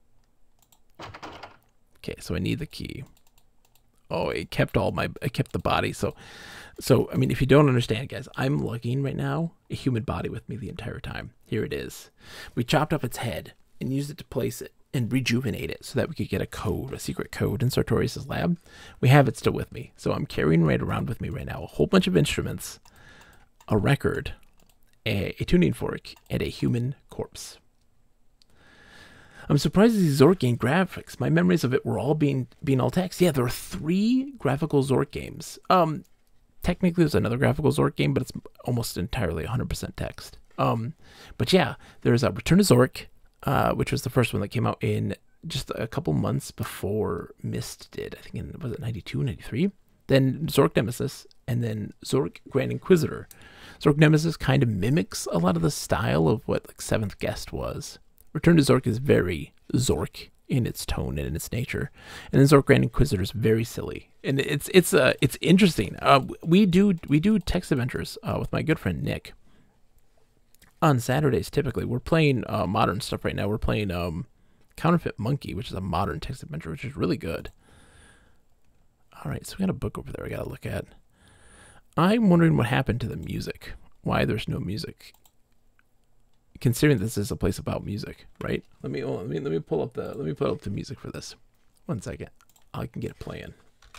Okay, so I need the key. Oh, it kept the body. So I mean, if you don't understand, guys, I'm lugging right now a human body with me the entire time. Here it is. We chopped off its head and used it to place it and rejuvenate it so that we could get a code, a secret code in Sartorius' lab. We have it still with me. So I'm carrying right around with me right now a whole bunch of instruments, a record, a tuning fork, and a human corpse. I'm surprised these Zork game graphics. My memories of it were all being all text. Yeah, there are 3 graphical Zork games. Technically, there's another graphical Zork game, but it's almost entirely 100% text. But yeah, there's Return to Zork, which was the first one that came out in just a couple months before Myst did. I think was it 92, 93? Then Zork Nemesis, and then Zork Grand Inquisitor. Zork Nemesis kind of mimics a lot of the style of what like Seventh Guest was. Return to Zork is very Zork in its tone and in its nature, and then Zork Grand Inquisitor is very silly, and it's interesting. We do text adventures with my good friend Nick on Saturdays. Typically, we're playing modern stuff right now. We're playing Counterfeit Monkey, which is a modern text adventure, which is really good. All right, so we got a book over there I got to look at. I'm wondering what happened to the music. Why there's no music? Considering this is a place about music, right? Let me pull up the music for this. 1 second. I can get it playing.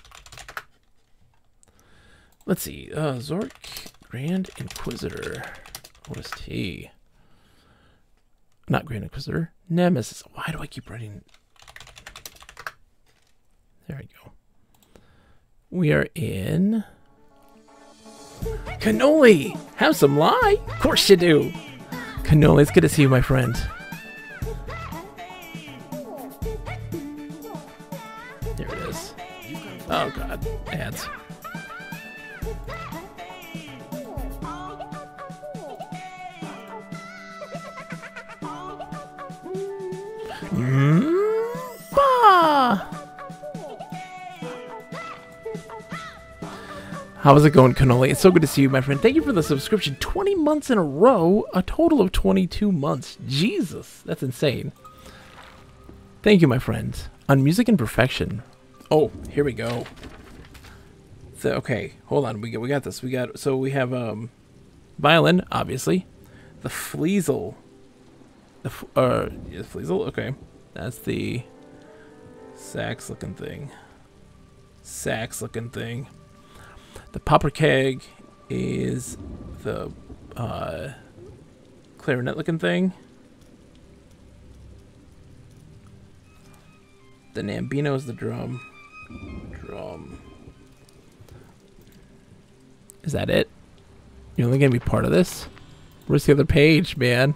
Let's see. Zork Grand Inquisitor. OST. Not Grand Inquisitor. Nemesis. Why do I keep writing? There we go. We are in Cannoli. Have some lie? Of course you do. Cannoli, it's good to see you, my friend. There it is. Oh god, ads. How's it going, Cannoli? It's so good to see you, my friend. Thank you for the subscription. 20 months in a row. A total of 22 months. Jesus, that's insane. Thank you, my friend. On Music and Perfection. Oh, here we go. So, okay, hold on. We got this. We have violin, obviously. The Fliesel. The Fliesel. Okay, that's the sax looking thing. The Popperkeg is the clarinet looking thing. The Nambino is the drum. Is that it? You're only gonna be part of this? Where's the other page, man?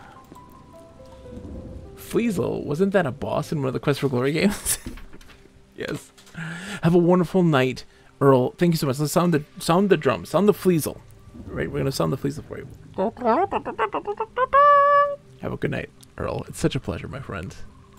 Fliesel, wasn't that a boss in one of the Quest for Glory games? Yes. Have a wonderful night, Earl. Thank you so much. Let's sound the drum. Sound the Fliesel. Right, we're gonna sound the Fliesel for you. Have a good night, Earl. It's such a pleasure, my friend.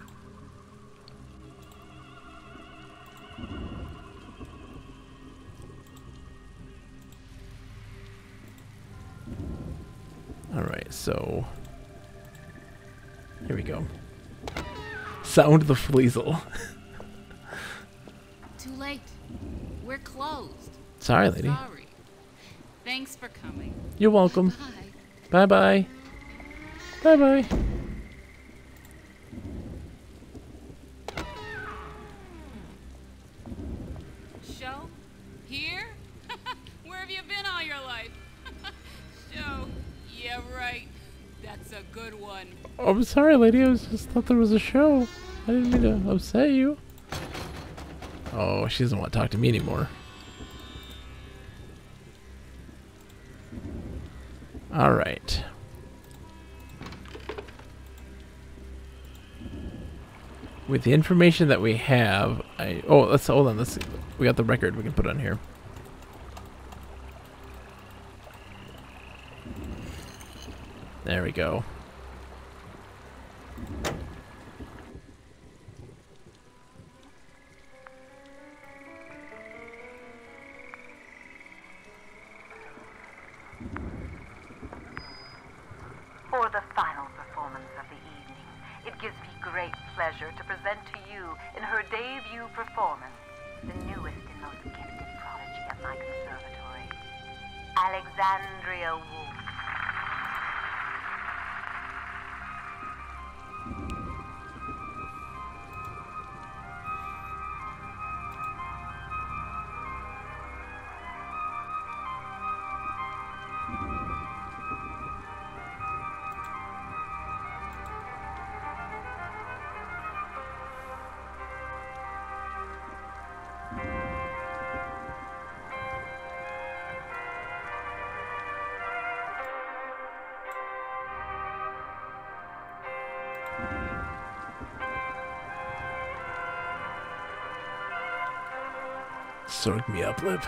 Alright, so here we go. Sound the Fliesel.
Too late. We're closed.
Sorry, lady.
Sorry. Thanks for coming.
You're welcome.
Bye.
Bye-bye. Bye-bye.
Show? Here? Where have you been all your life? Show? Yeah, right. That's a good one.
Oh, I'm sorry, lady. I just thought there was a show. I didn't mean to upset you. Oh, she doesn't want to talk to me anymore. All right. With the information that we have, let's hold on. We got the record we can put on here. There we go.
For the final performance of the evening, it gives me great pleasure to present to you, in her debut performance, the newest and most gifted prodigy at my conservatory, Alexandria Wolf.
Sorg me up, Lib.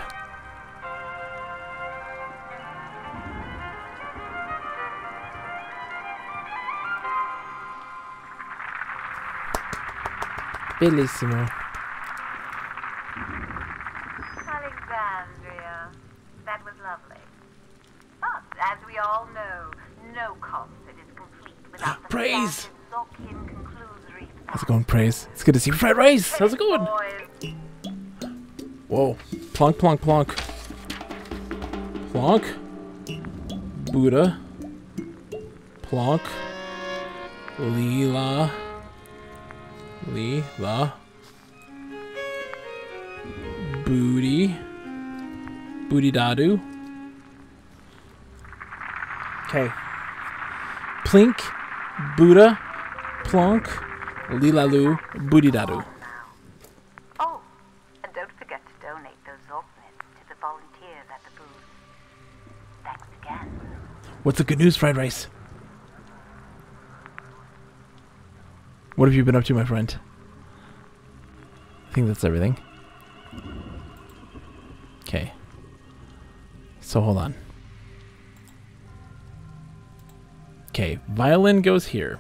Bellissimo.
Alexandria, that was lovely. But, as we all know, no concert is complete without the
Praise!
Zorkian conclusory.
How's it going, Praise? It's good to see you. Fried rice! How's it going?
Boys,
Whoa. Plonk, plonk, plonk. Plonk. Buddha. Plonk. Leela. Leela. Booty. Booty Dadu. Okay. Plink. Buddha. Plonk. Leela-loo. Booty Dadu.
oh, and don't forget to donate those Zorknets to the volunteers at the booth. Thanks again.
What's the good news, Fried Rice? What have you been up to, my friend? I think that's everything. Okay. So hold on. Okay, violin goes here.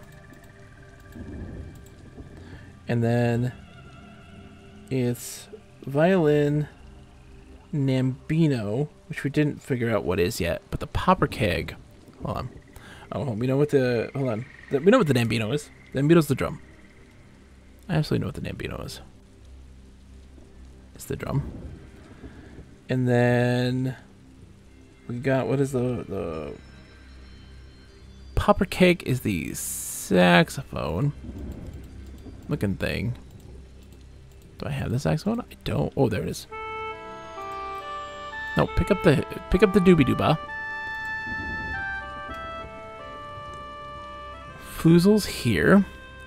And then it's violin Nambino, which we didn't figure out what is yet, but the Popperkeg. Hold on. Oh, we know what the hold on. We know what the Nambino is. The Nambino's the drum. I absolutely know what the Nambino is. It's the drum. And then we got, what is the popper cake is the saxophone looking thing. Do I have the saxophone? I don't. Oh, there it is. No, pick up the doobie dooba. Floozle's here.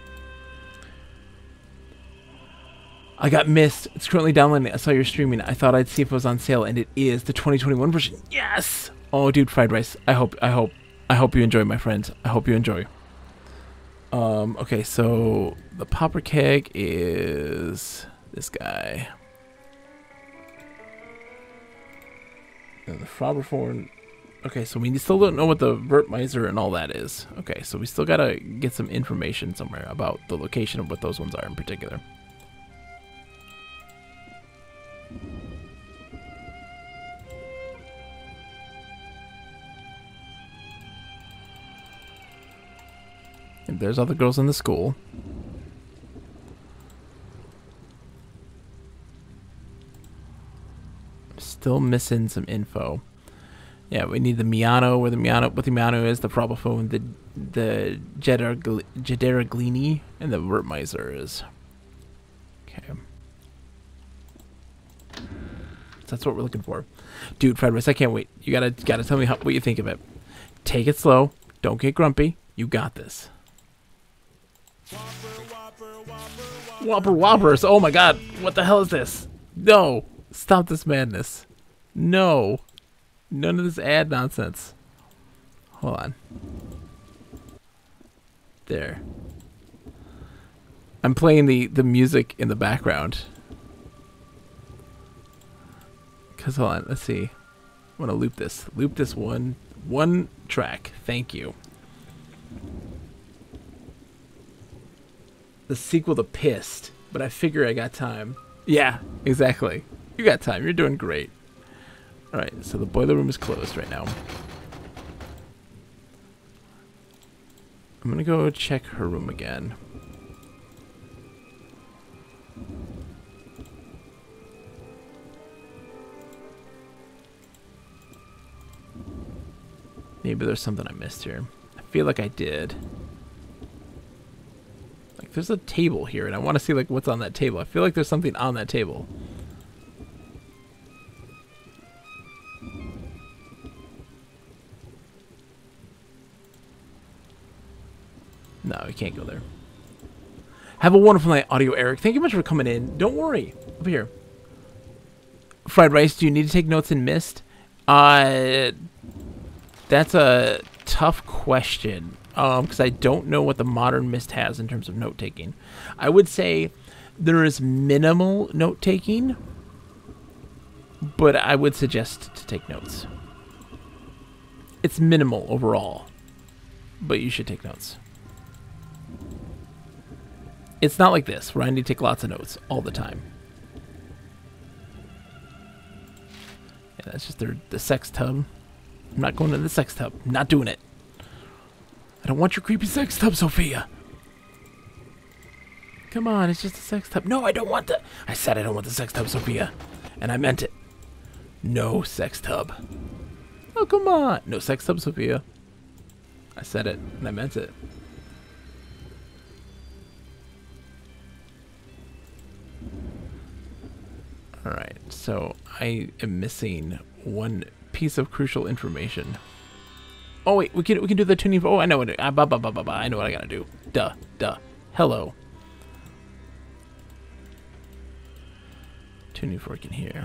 I got Mist. It's currently downloading. I saw you're streaming. I thought I'd see if it was on sale, and it is the 2021 version. Yes. Oh, dude, fried rice. I hope you enjoy, my friends. I hope you enjoy. Okay, so the popper keg is this guy. And the Frobberthorn. Okay, so we still don't know what the Vertmiser and all that is. Okay, so we still gotta get some information somewhere about the location of what those ones are in particular. And there's all the girls in the school. Still missing some info. Yeah, we need the Miano, what the Miano is, the Frobberthorn, the Jederaglini, and the Vertmiser is. Okay. So that's what we're looking for. Dude, fried rice, I can't wait. You gotta tell me what you think of it. Take it slow. Don't get grumpy. You got this. Whopper Whoppers. Oh my god. What the hell is this? No. Stop this madness. No. None of this ad nonsense. Hold on. There. I'm playing the music in the background. Cause hold on, let's see. I want to loop this. Loop this one track. Thank you. The sequel to Pissed, but I figure I got time. Yeah, exactly. You got time. You're doing great. Alright, so the boiler room is closed right now. I'm gonna go check her room again. Maybe there's something I missed here. I feel like I did. Like, there's a table here, and I want to see, like, what's on that table. I feel like there's something on that table. No, we can't go there. Have a wonderful night, Audio Eric. Thank you much for coming in. Don't worry. Over here. Fried rice, do you need to take notes in Mist? That's a tough question. Because I don't know what the modern Mist has in terms of note-taking. I would say there is minimal note-taking, but I would suggest to take notes. It's minimal overall, but you should take notes. It's not like this, where I need to take lots of notes all the time. Yeah, that's just the sex tub. I'm not going to the sex tub. I'm not doing it. I don't want your creepy sex tub, Sophia. Come on, it's just a sex tub. No, I don't want the... I said I don't want the sex tub, Sophia. And I meant it. No sex tub. Oh, come on. No sex tub, Sophia. I said it, and I meant it. Alright, so I am missing one piece of crucial information. Oh wait, we can do the tuning. Oh, I know what. I know what I gotta do. Duh. Hello. Tuning fork in here.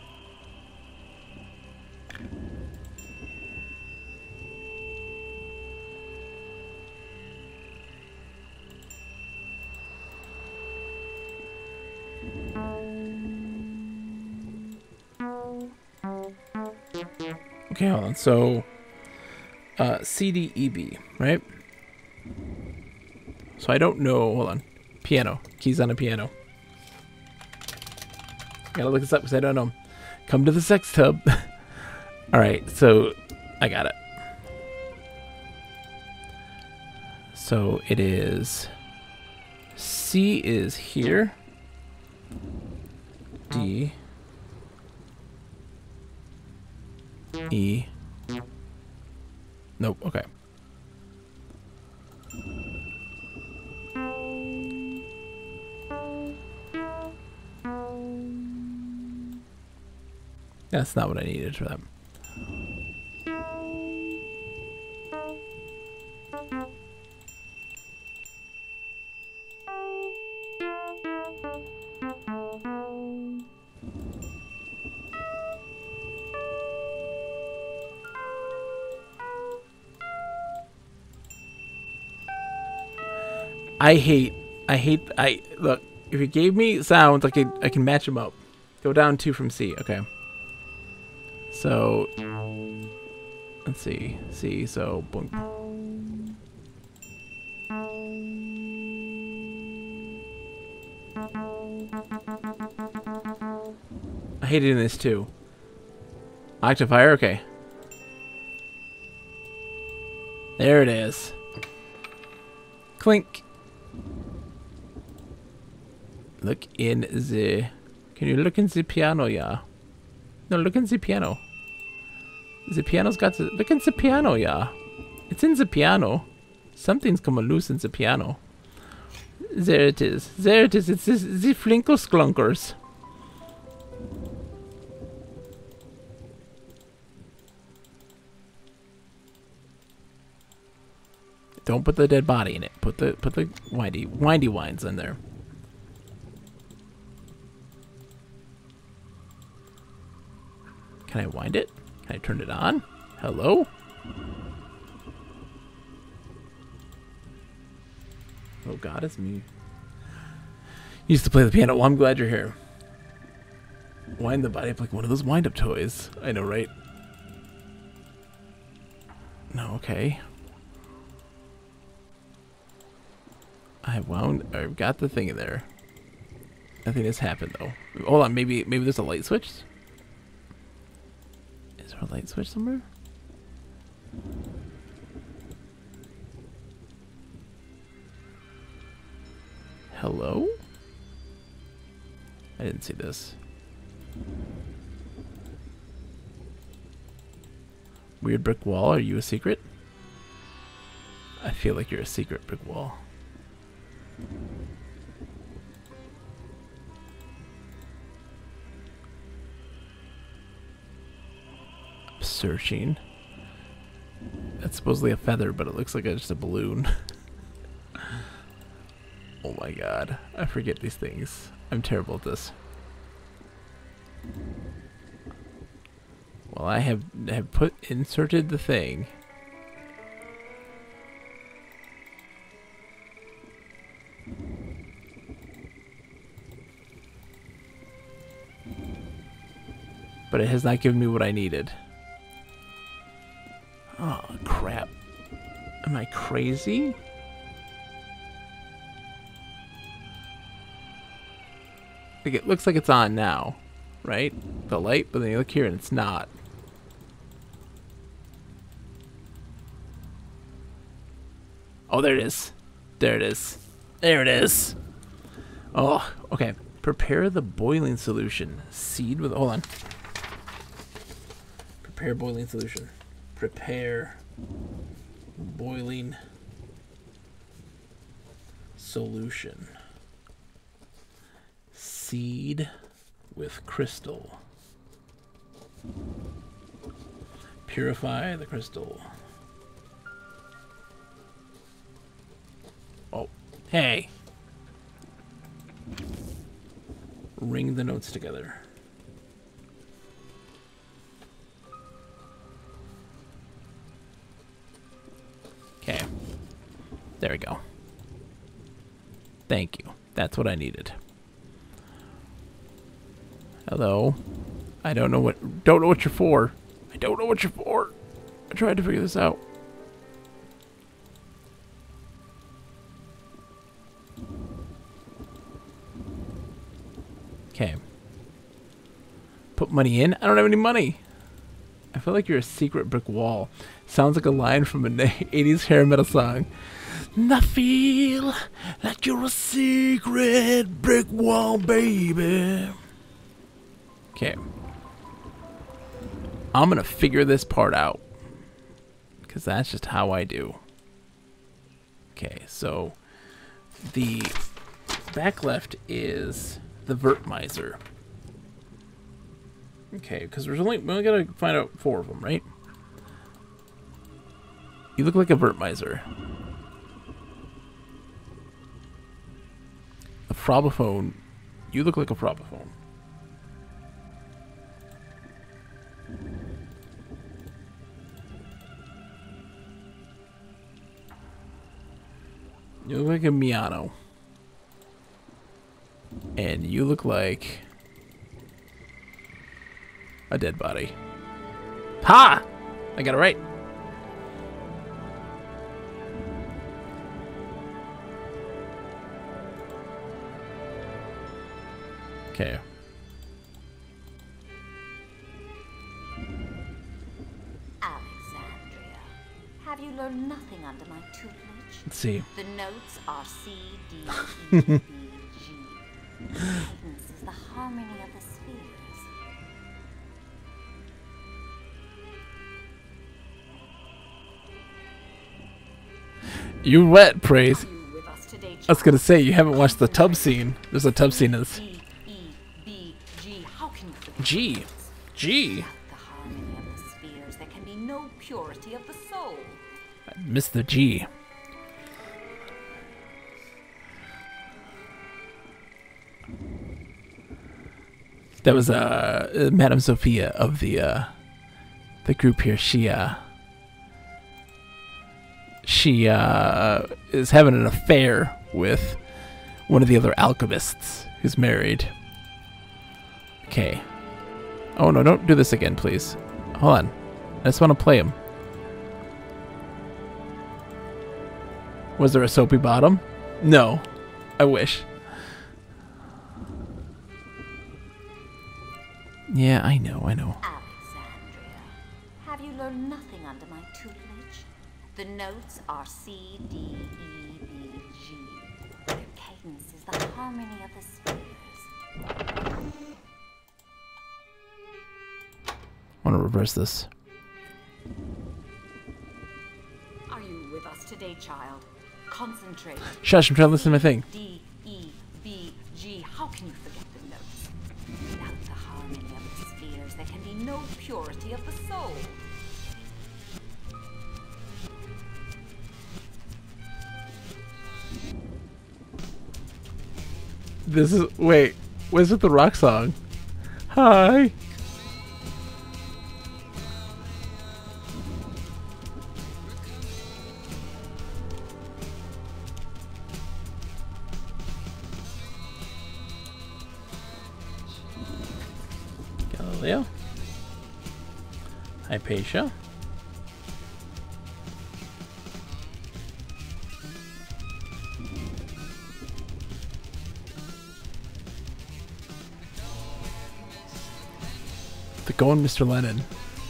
Okay, hold on. So, CDEB, right? So I don't know. Hold on. Piano. Keys on a piano. I gotta look this up because I don't know. Come to the sex tub. Alright, so I got it. So it is C is here. D. E. Nope, okay. That's not what I needed for them. Look, if you gave me sounds, I can match them up. Go down 2 from C, okay. So, let's see, C, so, boom. I hate it in this too. Octafire, okay. There it is. Clink. Look in the... Can you look in the piano, yeah? No, look in the piano. The piano's got the... Look in the piano, yeah. It's in the piano. Something's coming loose in the piano. There it is. There it is. It's the Flinkos Clunkers. Don't put the dead body in it. Put the windy wines in there. Can I wind it? Can I turn it on? Hello? Oh God, it's me. Used to play the piano. Well, I'm glad you're here. Wind the body up like one of those wind-up toys. I know, right? No, okay. I've got the thing in there. Nothing has happened though. Hold on, maybe there's a light switch? Is there a light switch somewhere? Hello? I didn't see this. Weird brick wall, are you a secret? I feel like you're a secret brick wall. Searching. That's supposedly a feather, but it looks like just a balloon. Oh my God, I forget these things. I'm terrible at this. Well, I have inserted the thing. But it has not given me what I needed. Oh, crap. Am I crazy? Like, it looks like it's on now, right? The light, but then you look here and it's not. Oh, there it is. There it is. There it is. Oh, okay. Prepare the boiling solution. Seed with... Hold on. Prepare boiling solution. Prepare boiling solution. Seed with crystal. Purify the crystal. Oh, hey. Ring the notes together. Okay. There we go. Thank you. That's what I needed. Hello. I don't know what you're for. I don't know what you're for. I tried to figure this out. Okay. Put money in? I don't have any money. I feel like you're a secret brick wall. Sounds like a line from an 80s hair metal song. And I feel like you're a secret brick wall, baby. Okay. I'm gonna figure this part out. Because that's just how I do. Okay, so the back left is the Vertmiser. Okay, because we only gotta find out 4 of them, right? You look like a Vertmiser. A Frobophone. You look like a Frobophone. You look like a Miano. And you look like a dead body. Ha! I got it right. Okay.
Alexandria, have you learned nothing under my tutelage?
Let's see.
The notes are C, D, E, B, G. Cadence is the harmony of the spheres.
You wet, Praise.
Are you with us today,
I was gonna say, you haven't watched the tub scene. There's a tub scene in this.
D, E, B, G. How can you forget
G.
the notes?
G.
Without the harmony of the spheres, there can be no purity of the soul.
I missed the G. That was Madame Sophia of the group here. She is having an affair with one of the other alchemists who's married. Okay. Oh no, don't do this again, please. Hold on. I just want to play him. Was there a soapy bottom? No. I wish. Yeah, I know.
Alexandria, have you learned nothing under my tutelage? The notes are C, D, E, B, G. Their cadence is the harmony of the spheres.
I want to reverse this.
Are you with us today, child? Concentrate.
Shush, I'm trying to listen to my thing.
D, E, B, G. How can you forget the notes? Without the harmony of the spheres, there can be no purity of the soul.
This is... Wait. Where's it the rock song? Hi. Galileo. Hypatia. The Going Mr. Lennon.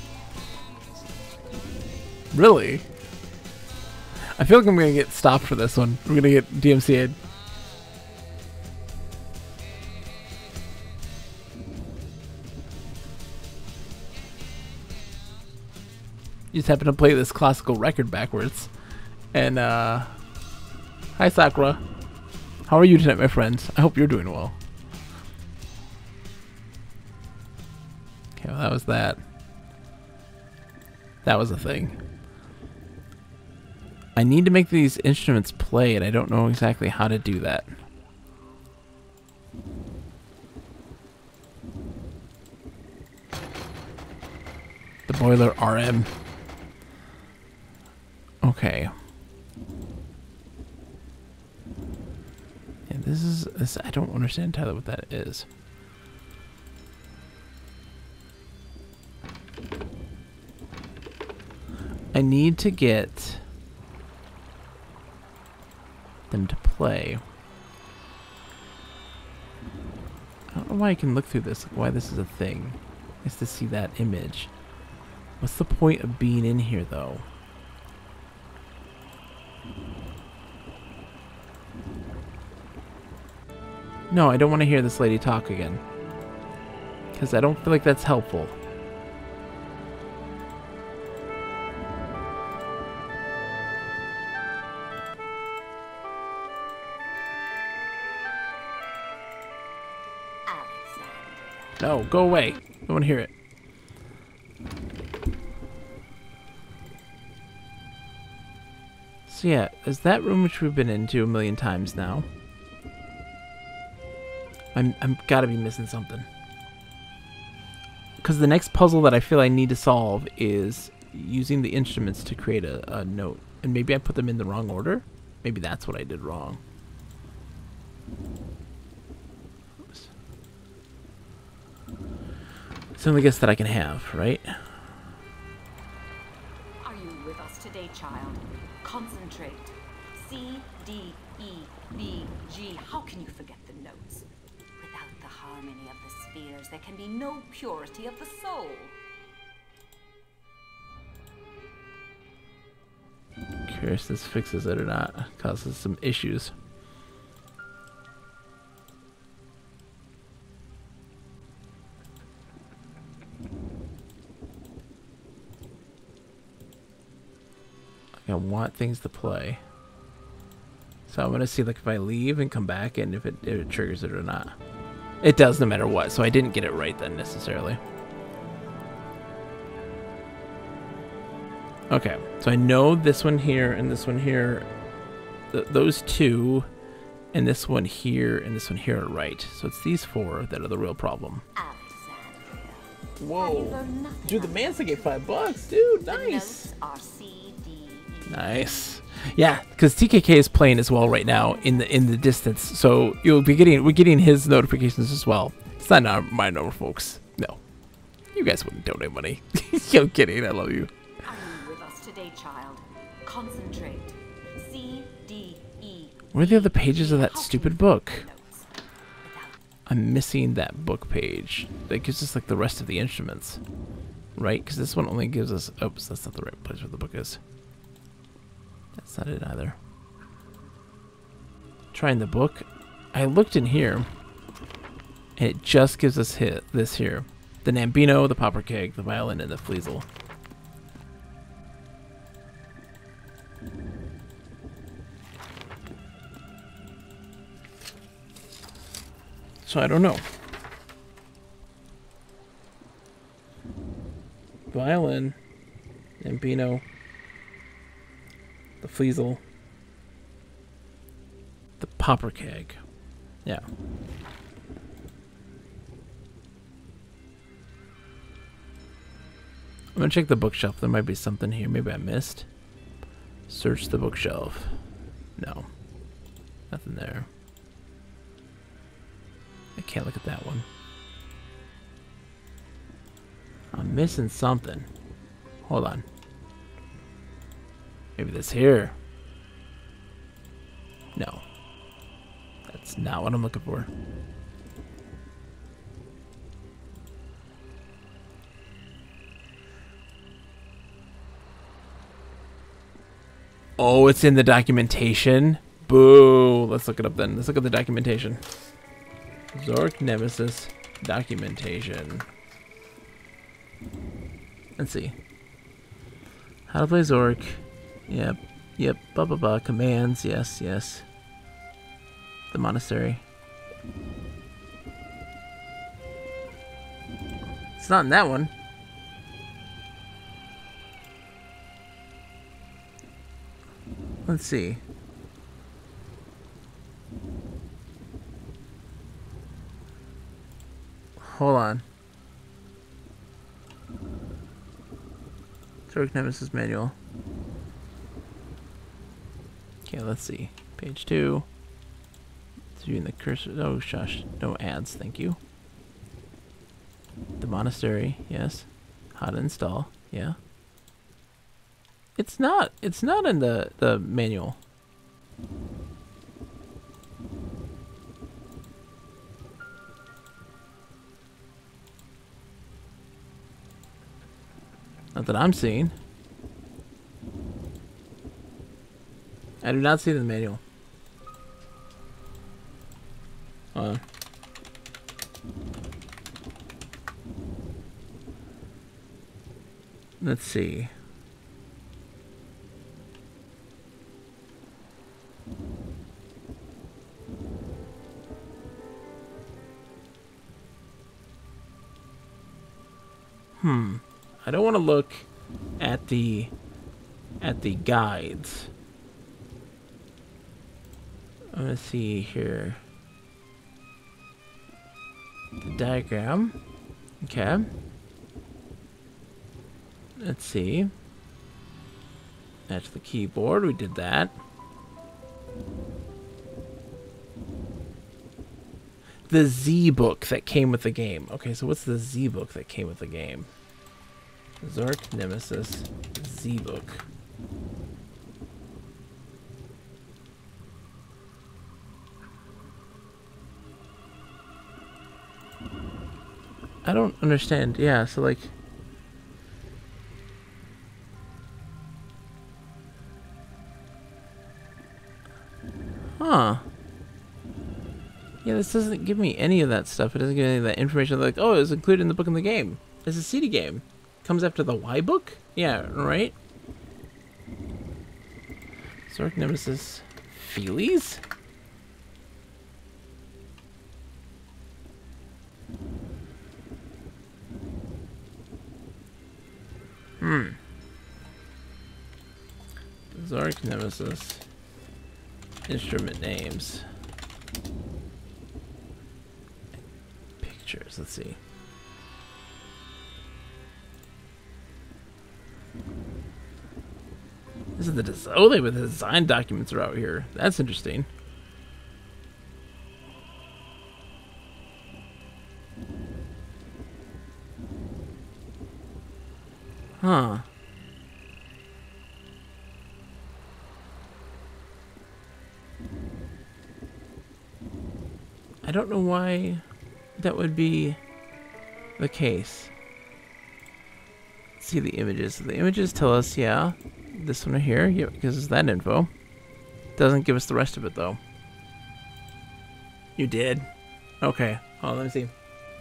Really? I feel like I'm gonna get stopped for this one. We're gonna get DMCA'd. You just happen to play this classical record backwards. And, hi Sakura. How are you tonight, my friends? I hope you're doing well. Okay, well, that was that. That was a thing. I need to make these instruments play, and I don't know exactly how to do that. The boiler RM. Okay. Yeah, this is... I don't understand entirely what that is. I need to get them to play. I don't know why I can look through this, like why this is a thing. Is to see that image. What's the point of being in here, though? No, I don't want to hear this lady talk again. Because I don't feel like that's helpful. No, go away. I don't want to hear it. So yeah, is that room which we've been into a million times now? I'm gotta be missing something. Because the next puzzle that I feel I need to solve is using the instruments to create a note. And maybe I put them in the wrong order? Maybe that's what I did wrong. It's the only guess that I can have, right?
Are you with us today, child? Concentrate. C, D, E, B, G. How can you forget the notes? Without the harmony of the spheres, there can be no purity of the soul.
Curious if this fixes it or not. Causes some issues. I want things to play. So I'm gonna see like if I leave and come back and if it triggers it or not. It does no matter what, so I didn't get it right then necessarily. Okay, so I know this one here and this one here, those two, and this one here and this one here are right. So it's these four that are the real problem.
Alexandria.
Whoa. Dude, the man said get $5, dude.
The
Nice.
notes are C, D, E.
Nice. Yeah, because TKK is playing as well right now in the distance, so we're getting his notifications as well. It's not my number, folks. No, you guys wouldn't donate money. I'm kidding. I love you.
Are you with us today, child? Concentrate. C, D, E.
Where are the other pages of that
How
stupid
can you
book?
forget the notes? Without
I'm missing that book page. That gives us like the rest of the instruments, right? Because this one only gives us. Oops, that's not the right place where the book is. That's not it either. Trying the book. I looked in here, and it just gives us this here. The Nambino, the Popper Keg, the Violin, and the Fleasel. So I don't know. Violin, Nambino, the Fleasel, the Popper Keg. Yeah. I'm gonna check the bookshelf. There might be something here. Maybe I missed. Search the bookshelf. No. Nothing there. I can't look at that one. I'm missing something. Hold on. Maybe this here. No. That's not what I'm looking for. Oh, it's in the documentation. Boo. Let's look it up then. Let's look at the documentation. Zork Nemesis documentation. Let's see. How to play Zork. Yep. Yep. Blah, blah, blah. Commands. Yes, yes. The monastery. It's not in that one. Let's see. Hold on. Zork Nemesis manual. Okay, let's see. Page 2. It's viewing the cursor. Oh, shush. No ads, thank you. The monastery, yes. How to install, yeah. It's not in the manual. Not that I'm seeing. I do not see the manual. Oh, Let's see. I don't want to look at the guides. I'm gonna see here. The diagram. Okay. Let's see. That's the keyboard. We did that. The Z book that came with the game. Okay, so what's the Z book that came with the game? Zork Nemesis Z book. I don't understand. Yeah, so like... Huh. Yeah, this doesn't give me any of that stuff. It doesn't give me any of that information. Like, oh, it was included in the book in the game. It's a CD game. Comes after the Y book? Yeah, right? Zork Nemesis Feelies? Zork Nemesis instrument names. Pictures, let's see. This is the design. Oh, the design documents are out here. That's interesting. Huh. I don't know why that would be the case. Let's see the images. The images tell us, yeah, this one here, yeah, because it's that info. Doesn't give us the rest of it though. You did? Okay. Oh, let me see.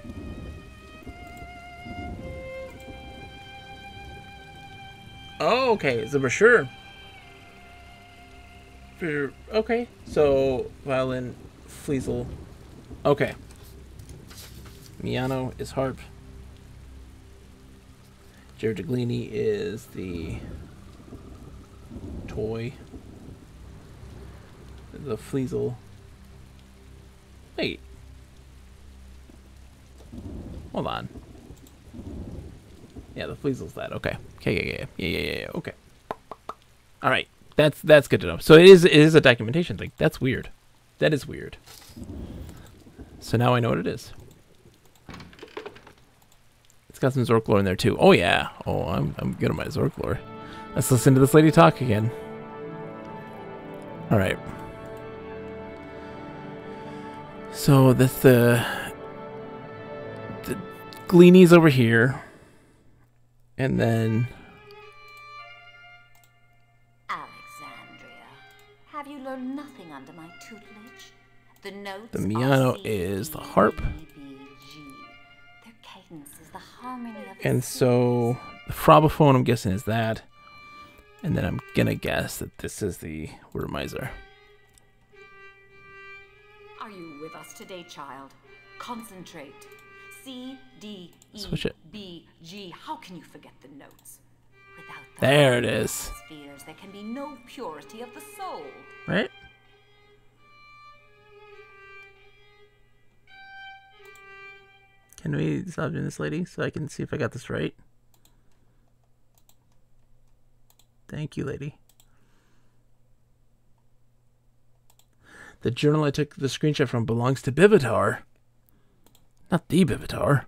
Oh, okay. It's a brochure. Okay. So, violin, Fliesel. Okay. Miano is harp. Gerdaglini is the toy. The Fliesel. Wait. Hold on. Yeah, the Fliesel's that. Okay. Okay. Yeah. Okay. All right. That's good to know. So it is a documentation thing. That's weird. That is weird. So now I know what it is. It's got some Zork lore in there too. Oh yeah. Oh, I'm good at my Zork lore. Let's listen to this lady talk again. All right. So that's the Gleanies over here, and then
Alexandria, have you learned nothing under my tutelage? The notes.
The Miano is the harp.
Their cadence is the harmony of
And so the Frabophone, I'm guessing, is that. And then I'm gonna guess that this is the Wurmizer.
Are you with us today, child? Concentrate. C, D, E,
Switch it.
B, G. How can you forget the notes? Without the
There it is.
spheres, there can be no purity of the soul.
Right? Can we stop doing this, lady, so I can see if I got this right? Thank you, lady. The journal I took the screenshot from belongs to Bivitar. Not the Bivitar.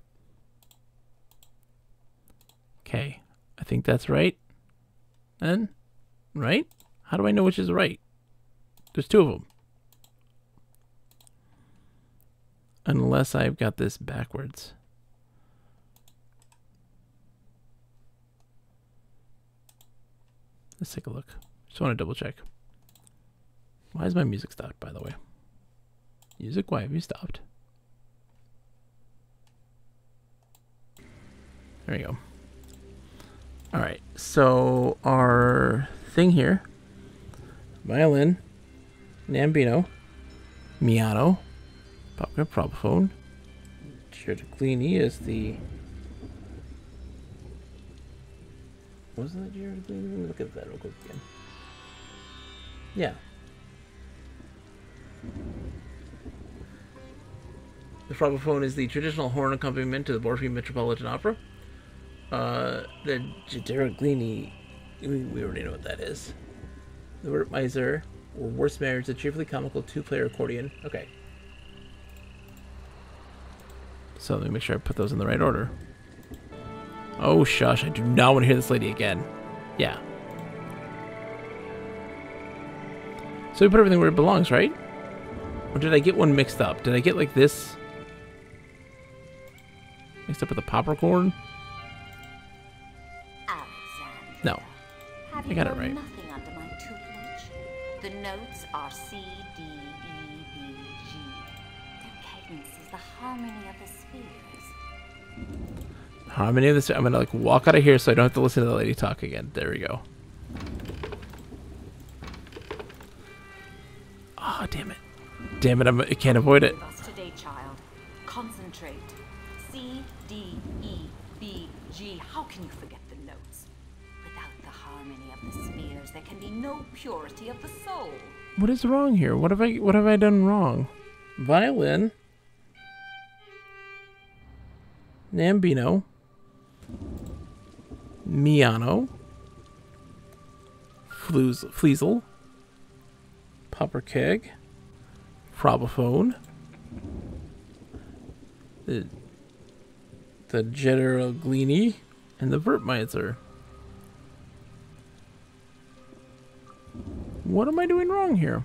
Okay, I think that's right. Then, right? How do I know which is right? There's two of them. Unless I've got this backwards. Let's take a look. Just want to double check. Why is my music stopped, by the way? Music, why have you stopped? There we go. Alright, so our thing here. Violin. Nambino. Miano. Popcorn Probophone. Gerdaglini is the... Wasn't that Gerdaglini? Let me look at that real quick again. Yeah. The Probophone is the traditional horn accompaniment to the Morpheum Metropolitan Opera. The Gerdaglini, we already know what that is. The Wertmeister, or Worst Marriage, a cheerfully comical two-player accordion. Okay. So let me make sure I put those in the right order. Oh, shush. I do not want to hear this lady again. Yeah. So we put everything where it belongs, right? Or did I get one mixed up? Did I get like this? Mixed up with the popcorn?
Alexandra.
No.
Have
I got it right.
Nothing under my tutelage. The notes are C, D, E, B, G. Their cadence is the harmony of the spheres.
Harmony of the... I'm gonna like walk out of here so I don't have to listen to the lady talk again. There we go. Oh, damn it. Damn it, I can't avoid it.
Us today, child. Concentrate. C, D, E, B, G. How can you forget the notes? Without the harmony of the spheres, there can be no purity of the soul.
What is wrong here? What have I done wrong? Violin. Nambino. Miano. Fliesel. Popperkeg. Probophone. The Gerdaglini. And the Wertmeister. What am I doing wrong here?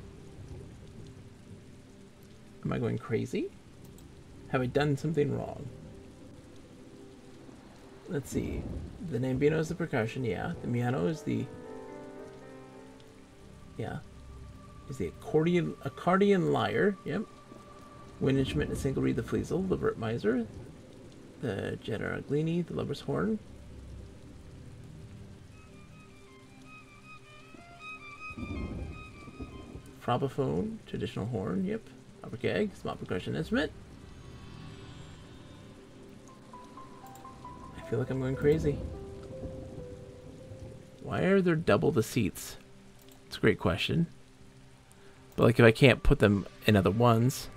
Am I going crazy? Have I done something wrong? Let's see. The Nambino is the percussion, yeah. The Miano is the... Yeah. Is the accordion lyre, yep. Wind instrument and single reed, the Fliesel, the Wertmeister. The Gerdaglini, the lover's horn. Probophone, traditional horn, yep. Popperkeg, small percussion instrument. I feel like I'm going crazy. Why are there double the seats? It's a great question. But like if I can't put them in other ones.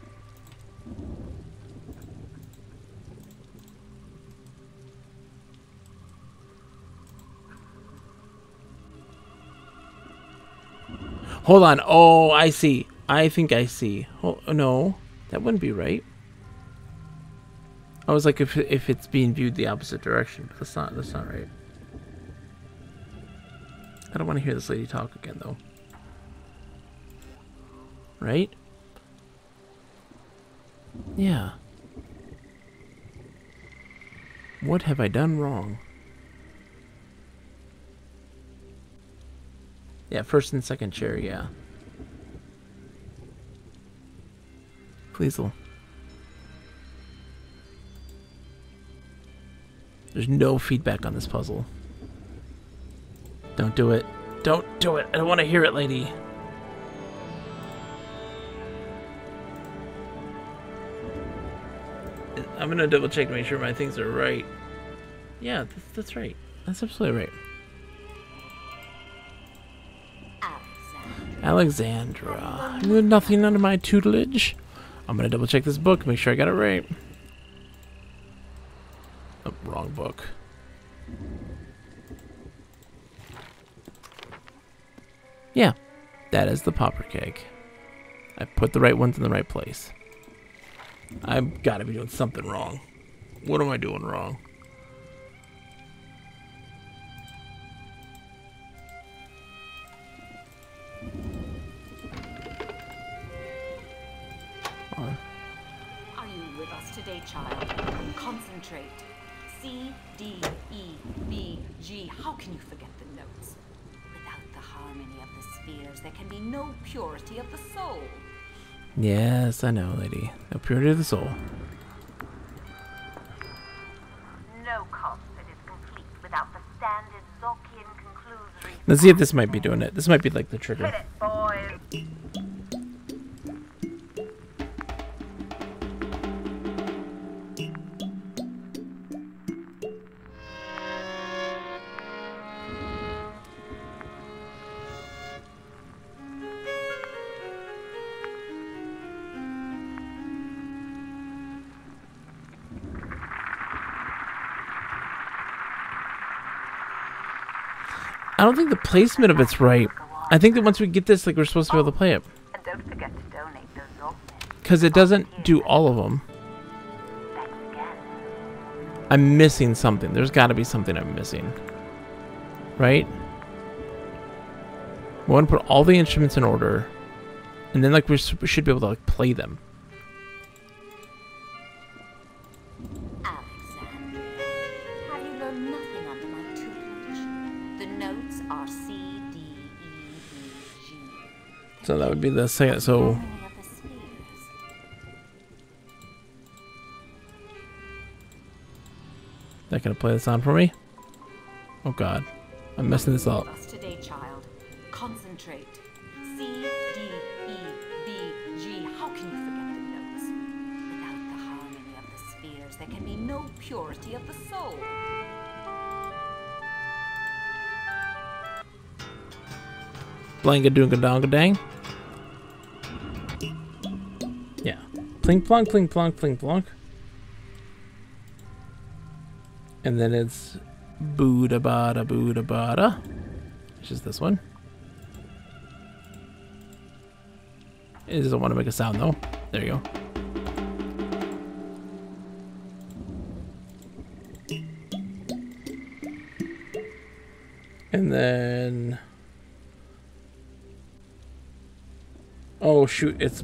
Hold on. Oh, I see. I think I see. Oh, no, that wouldn't be right. I was like, if it's being viewed the opposite direction, but that's not right. I don't want to hear this lady talk again, though. Right? Yeah. What have I done wrong? Yeah, first and second chair, yeah. Fliesel. There's no feedback on this puzzle. Don't do it. Don't do it. I don't want to hear it, lady. I'm going to double check to make sure my things are right. Yeah, that's right. That's absolutely right. Alexandra. Nothing under my tutelage. I'm going to double check this book, make sure I got it right. Oh, wrong book. Yeah, that is the Popperkeg. I put the right ones in the right place. I've got to be doing something wrong. What am I doing wrong?
Are you with us today, child? Concentrate. C, D, E, B, G. How can you forget the notes? Without the harmony of the spheres, there can be no purity of the soul.
Yes, I know, lady. No purity of the soul.
No concert is complete without the standard Zolkian conclusory.
Let's see if this might be doing it. This might be like the trigger.
Hit it, boys.
I don't think the placement of it's right. I think that once we get this, like, we're supposed to be able to play it.
And don't forget to donate those Zolkian.
Because it doesn't do all of them.
Thanks again.
I'm missing something. There's got to be something I'm missing. Right? We want to put all the instruments in order. And then, like, we should be able to, like, play them.
Alexandria, have you learned nothing under my tutelage? The notes are C, D, E, B, G.
So that would be the second. So
Harmony of the spheres.
that gonna play this on for me? Oh God, I'm messing this up.
Us today, child. Concentrate. C, D, E, B, G. How can you forget the notes? Without the harmony of the spheres, there can be no purity of the soul.
Blanka doonga donga dang. Yeah. Plink plonk, plink plonk, plink plonk. And then it's Buddha Bada Buddha Bada. Which is this one. It doesn't want to make a sound though. There you go. And then oh shoot, it's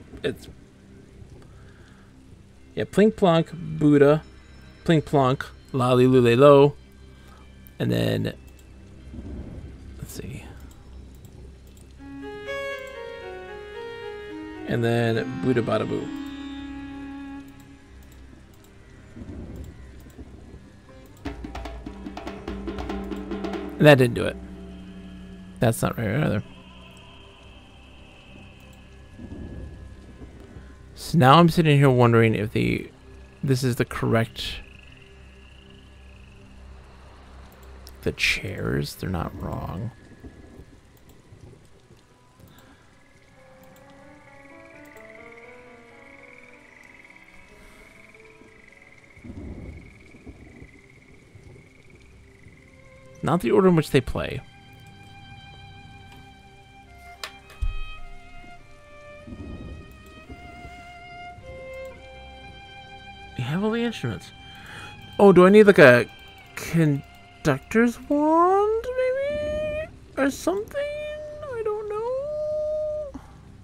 yeah, plink plonk, Buddha, plink plonk, lolly lule lo, and then let's see, and then Buddha bada boo. And that didn't do it. That's not right either. So now I'm sitting here wondering if this is the correct. The chairs, they're not wrong. Not the order in which they play. You have all the instruments. Oh, do I need like a conductor's wand, maybe? Or something? I don't know.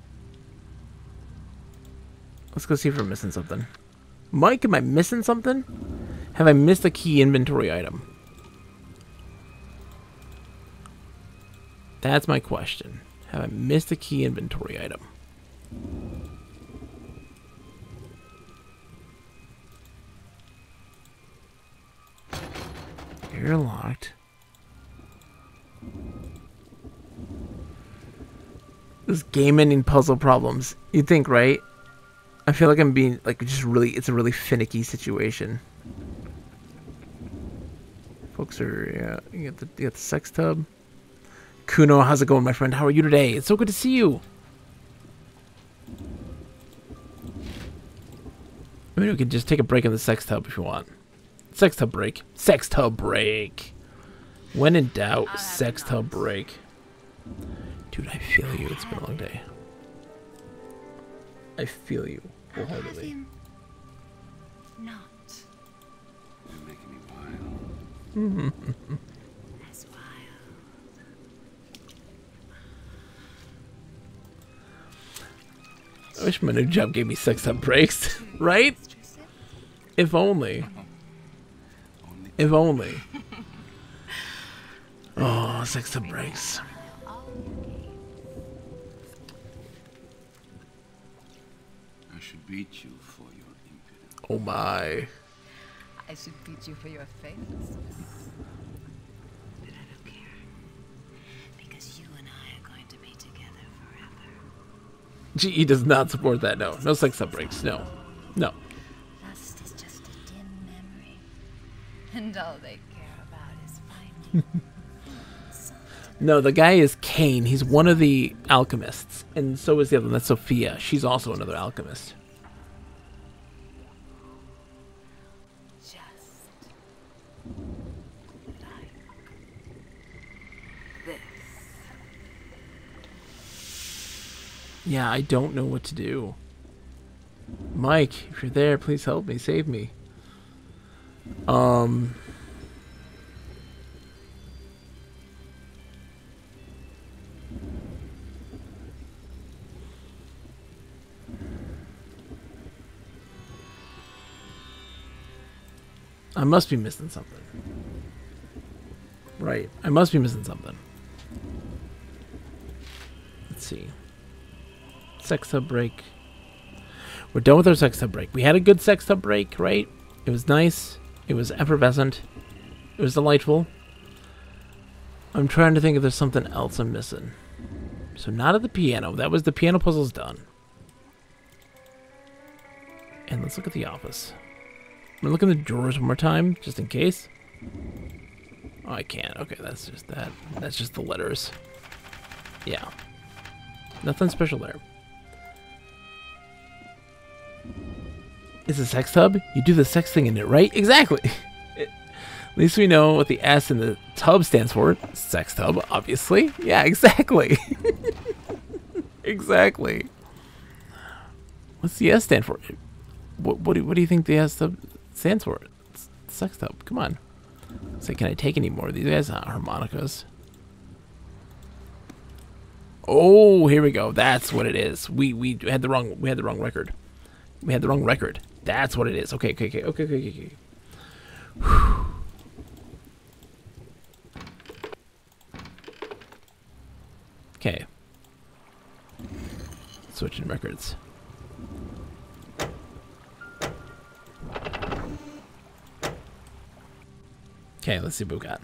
Let's go see if we're missing something. Mike, am I missing something? Have I missed a key inventory item? That's my question. Have I missed a key inventory item? You're locked. This game ending puzzle problems. You'd think, right? I feel like I'm being like just really. It's a really finicky situation. Folks are yeah. You got the sex tub. Kuno, how's it going, my friend? How are you today? It's so good to see you. I mean, we could just take a break in the sex tub if you want. Sex tub break. Sex tub break. When in doubt, sex tub break. Dude, I feel you. It's been a long day. I feel you wholeheartedly.
Not
You're making me wild.
as wild.
I wish my new job gave me sex tub breaks, right? If only. If only. Oh, sex tub breaks.
beat you for your impudence.
Oh my.
I should beat you for your faithlessness. But I don't care. Because you and I are going to be together forever.
GE does not support that. No. No sex sub breaks. No. No.
Lust is just a dim memory. And all they care about is finding
No, the guy is Cain. He's one of the alchemists. And so is the other one. That's Sophia. She's also another alchemist.
just like this.
Yeah, I don't know what to do. Mike, if you're there, please help me. Save me. I must be missing something. Right. I must be missing something. Let's see. Sex sub break. We're done with our sex sub break. We had a good sex sub break, right? It was nice. It was effervescent. It was delightful. I'm trying to think if there's something else I'm missing. So not at the piano. That was the piano puzzle's done. And let's look at the office. I'm gonna look in the drawers one more time, just in case. Oh, I can't. Okay, that's just that. That's just the letters. Yeah. Nothing special there. It's a sex tub? You do the sex thing in it, right? Exactly. At least we know what the S in the tub stands for. Sex tub, obviously. Yeah, exactly. Exactly. What's the S stand for? What do you think the S tub stands for? It's sex tub. Come on. Say, can I take any more? These guys aren't harmonicas. Oh, here we go. That's what it is. We had the wrong record. We had the wrong record. That's what it is. Okay. Whew. Okay. Switching records. Okay, let's see what we got.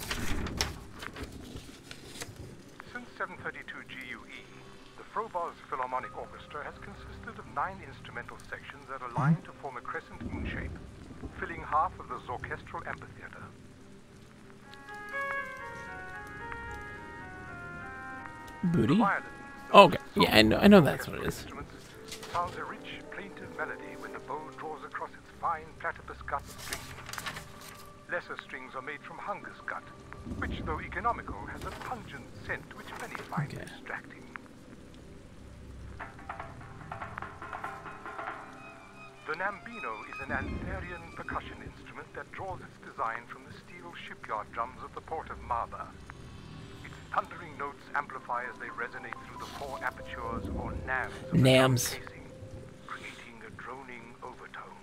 Since 732 GUE, the Frobos Philharmonic Orchestra has consisted of 9 instrumental sections that align to form a crescent moon shape, filling half of the Zorchestral amphitheater.
Booty?
Violin,
Oh, okay. Yeah, I know that's what it is.
Sounds a rich, plaintive melody when the bow draws across its fine platypus gut string. Lesser strings are made from hungus gut, which, though economical, has a pungent scent which many find distracting. The Nambino is an Antharian percussion instrument that draws its design from the steel shipyard drums of the port of Marba. Its thundering notes amplify as they resonate through the 4 apertures or nams of the drum casing, creating a droning overtone.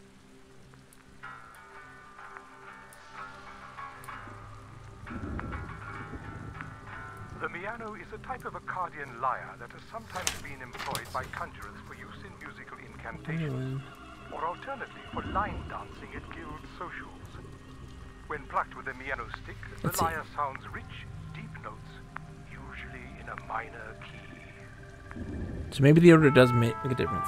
The miano is a type of Akkadian lyre that has sometimes been employed by conjurers for use in musical incantations, or alternatively for line dancing at guild socials. When plucked with a miano stick, the lyre sounds rich, deep notes, usually in a minor key.
So maybe the order does make a difference.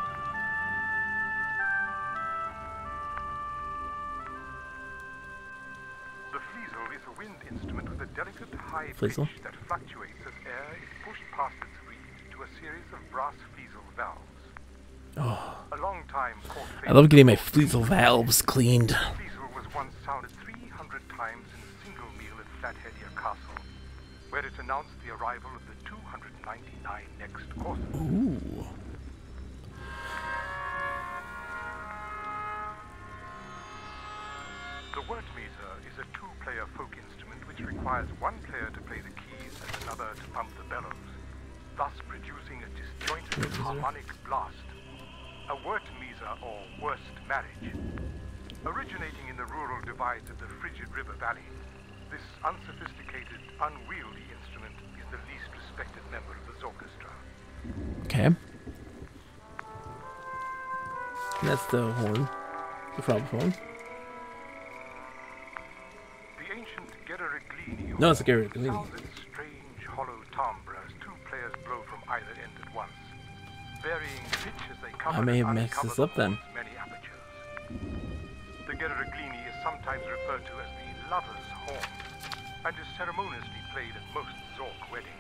The fliesel is a wind instrument with a delicate high
Fliesel?
pitch that fluctuates as air is pushed past its reed to a series of brass fliesel valves.
Oh,
A long time court
I love getting my fliesel valves cleaned.
fliesel was once sounded 300 times in a single meal at Flatheadia Castle, where it announced the arrival of the 299 next courses.
Ooh.
The Wurtmeter is a 2-player folk instrument which requires one player to play the keys and another to pump the bellows, thus producing a disjointed harmonic blast. A Wurtmeter, or worst marriage. Originating in the rural divides of the Frigid River Valley, this unsophisticated, unwieldy instrument is the least respected member of the Zorchestra.
Okay. And that's the horn. The Frobophone.
The ancient Gerriglini
No, it's a Gerriglini.
sounds its strange hollow timbre as two players blow from either end at once, varying pitch as they cover
I may have
and
mixed
uncover
this
the
up then.
horn's many apertures. The Gerriglini is sometimes referred to as the lover's horn, and is ceremoniously played at most Zork weddings.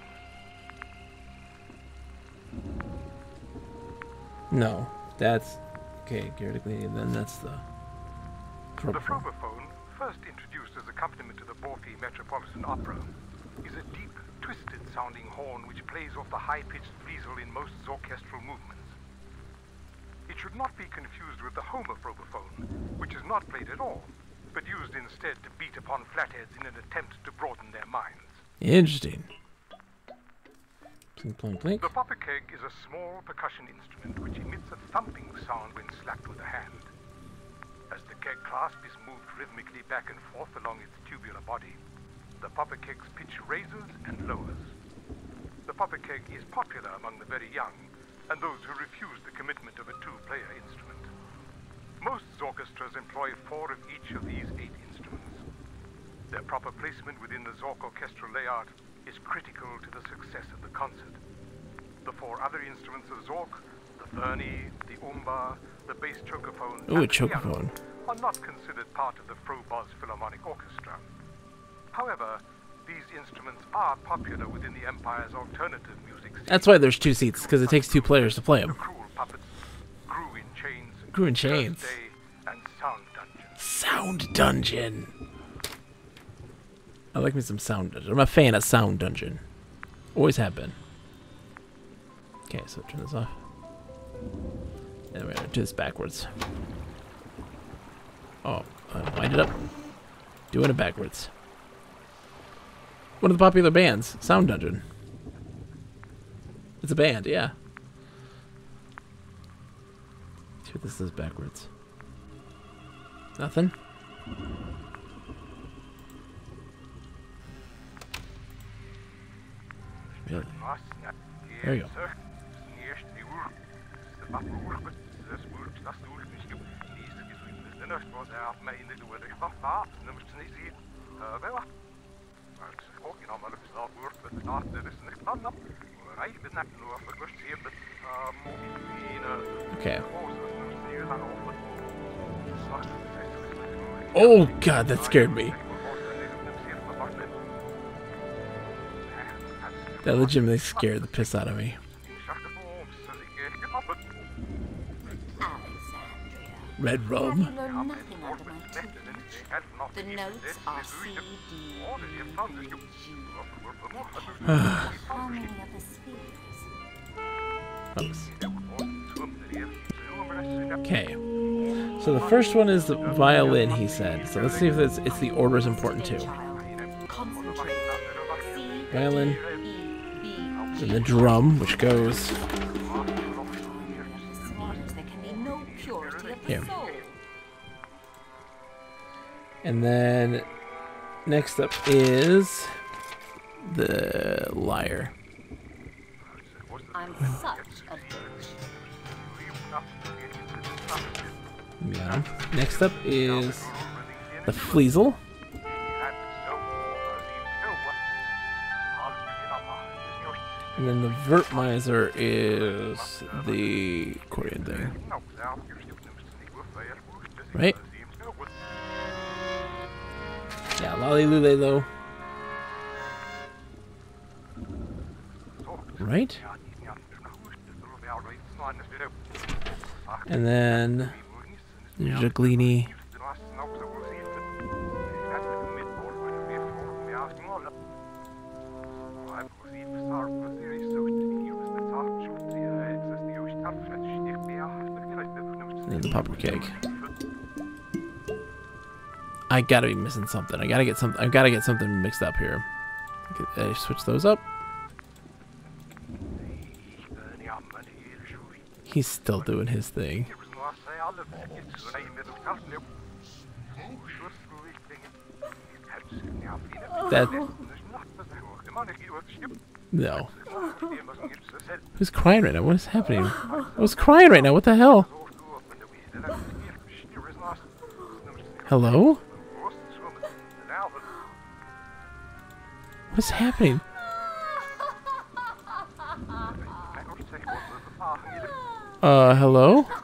No, that's okay. Gerriglini, and then that's the
The
Frobophone.
Frobophone, first introduced as accompaniment to the Borfi Metropolitan Opera, is a deep, twisted-sounding horn which plays off the high-pitched Fliesel in most orchestral movements. It should not be confused with the Homer Frobophone, which is not played at all, but used instead to beat upon flatheads in an attempt to broaden their minds.
Interesting. Plink, plink, plink.
The Poppykeg is a small percussion instrument which emits a thumping sound when slapped with a hand. As the keg clasp is moved rhythmically back and forth along its tubular body, the Poppykeg's pitch raises and lowers. The Poppykeg is popular among the very young and those who refuse the commitment of a two-player instrument. Most orchestras employ 4 of each of these 8 instruments. Their proper placement within the Zork orchestral layout is critical to the success of the concert. The 4 other instruments of Zork, the Verni, the Umba, the bass chocophone,
Ooh, a
and the piano,
chocophone.
are not considered part of the Frobos Philharmonic Orchestra. However, these instruments are popular within the Empire's alternative music scene.
That's why there's 2 seats, because it takes 2 players to play
The
them.
Cruel Puppets, Grew in Chains,
Grew in
Just
Chains.
Day, and Sound Dungeon.
Sound Dungeon. I like me some Sound Dungeon. I'm a fan of Sound Dungeon. Always have been. Okay, so turn this off. And we're gonna do this backwards. Oh, wind it up. Doing it backwards. One of the popular bands, Sound Dungeon. It's a band, yeah. Let's see what this is backwards. Nothing? Really? There you go. Okay. Oh god, that scared me. That legitimately scared the piss out of me. Red rum.
Learn nothing under my tutelage. The notes are C, D, E, G, the harmony of the spheres.
Okay. So the first one is the violin, he said. So let's see if it's the order is important too.
Concentrate. C,
Violin,
E, B, G.
and the drum, which goes
There can be no purity of the
here.
soul.
And then next up is the lyre.
I'm such a bitch.
Yeah. Next up is the Fliesel. And then the Vertmiser is the accordion thing. Right? Yeah, Lolly Lule though. Right? And then Jaglini. And then the Poppykeg. I gotta be missing something. I gotta get something mixed up here. I switch those up. He's still doing his thing. That. No. Who's crying right now? What is happening? Who's crying right now? What the hell? Hello? What's happening? Hello?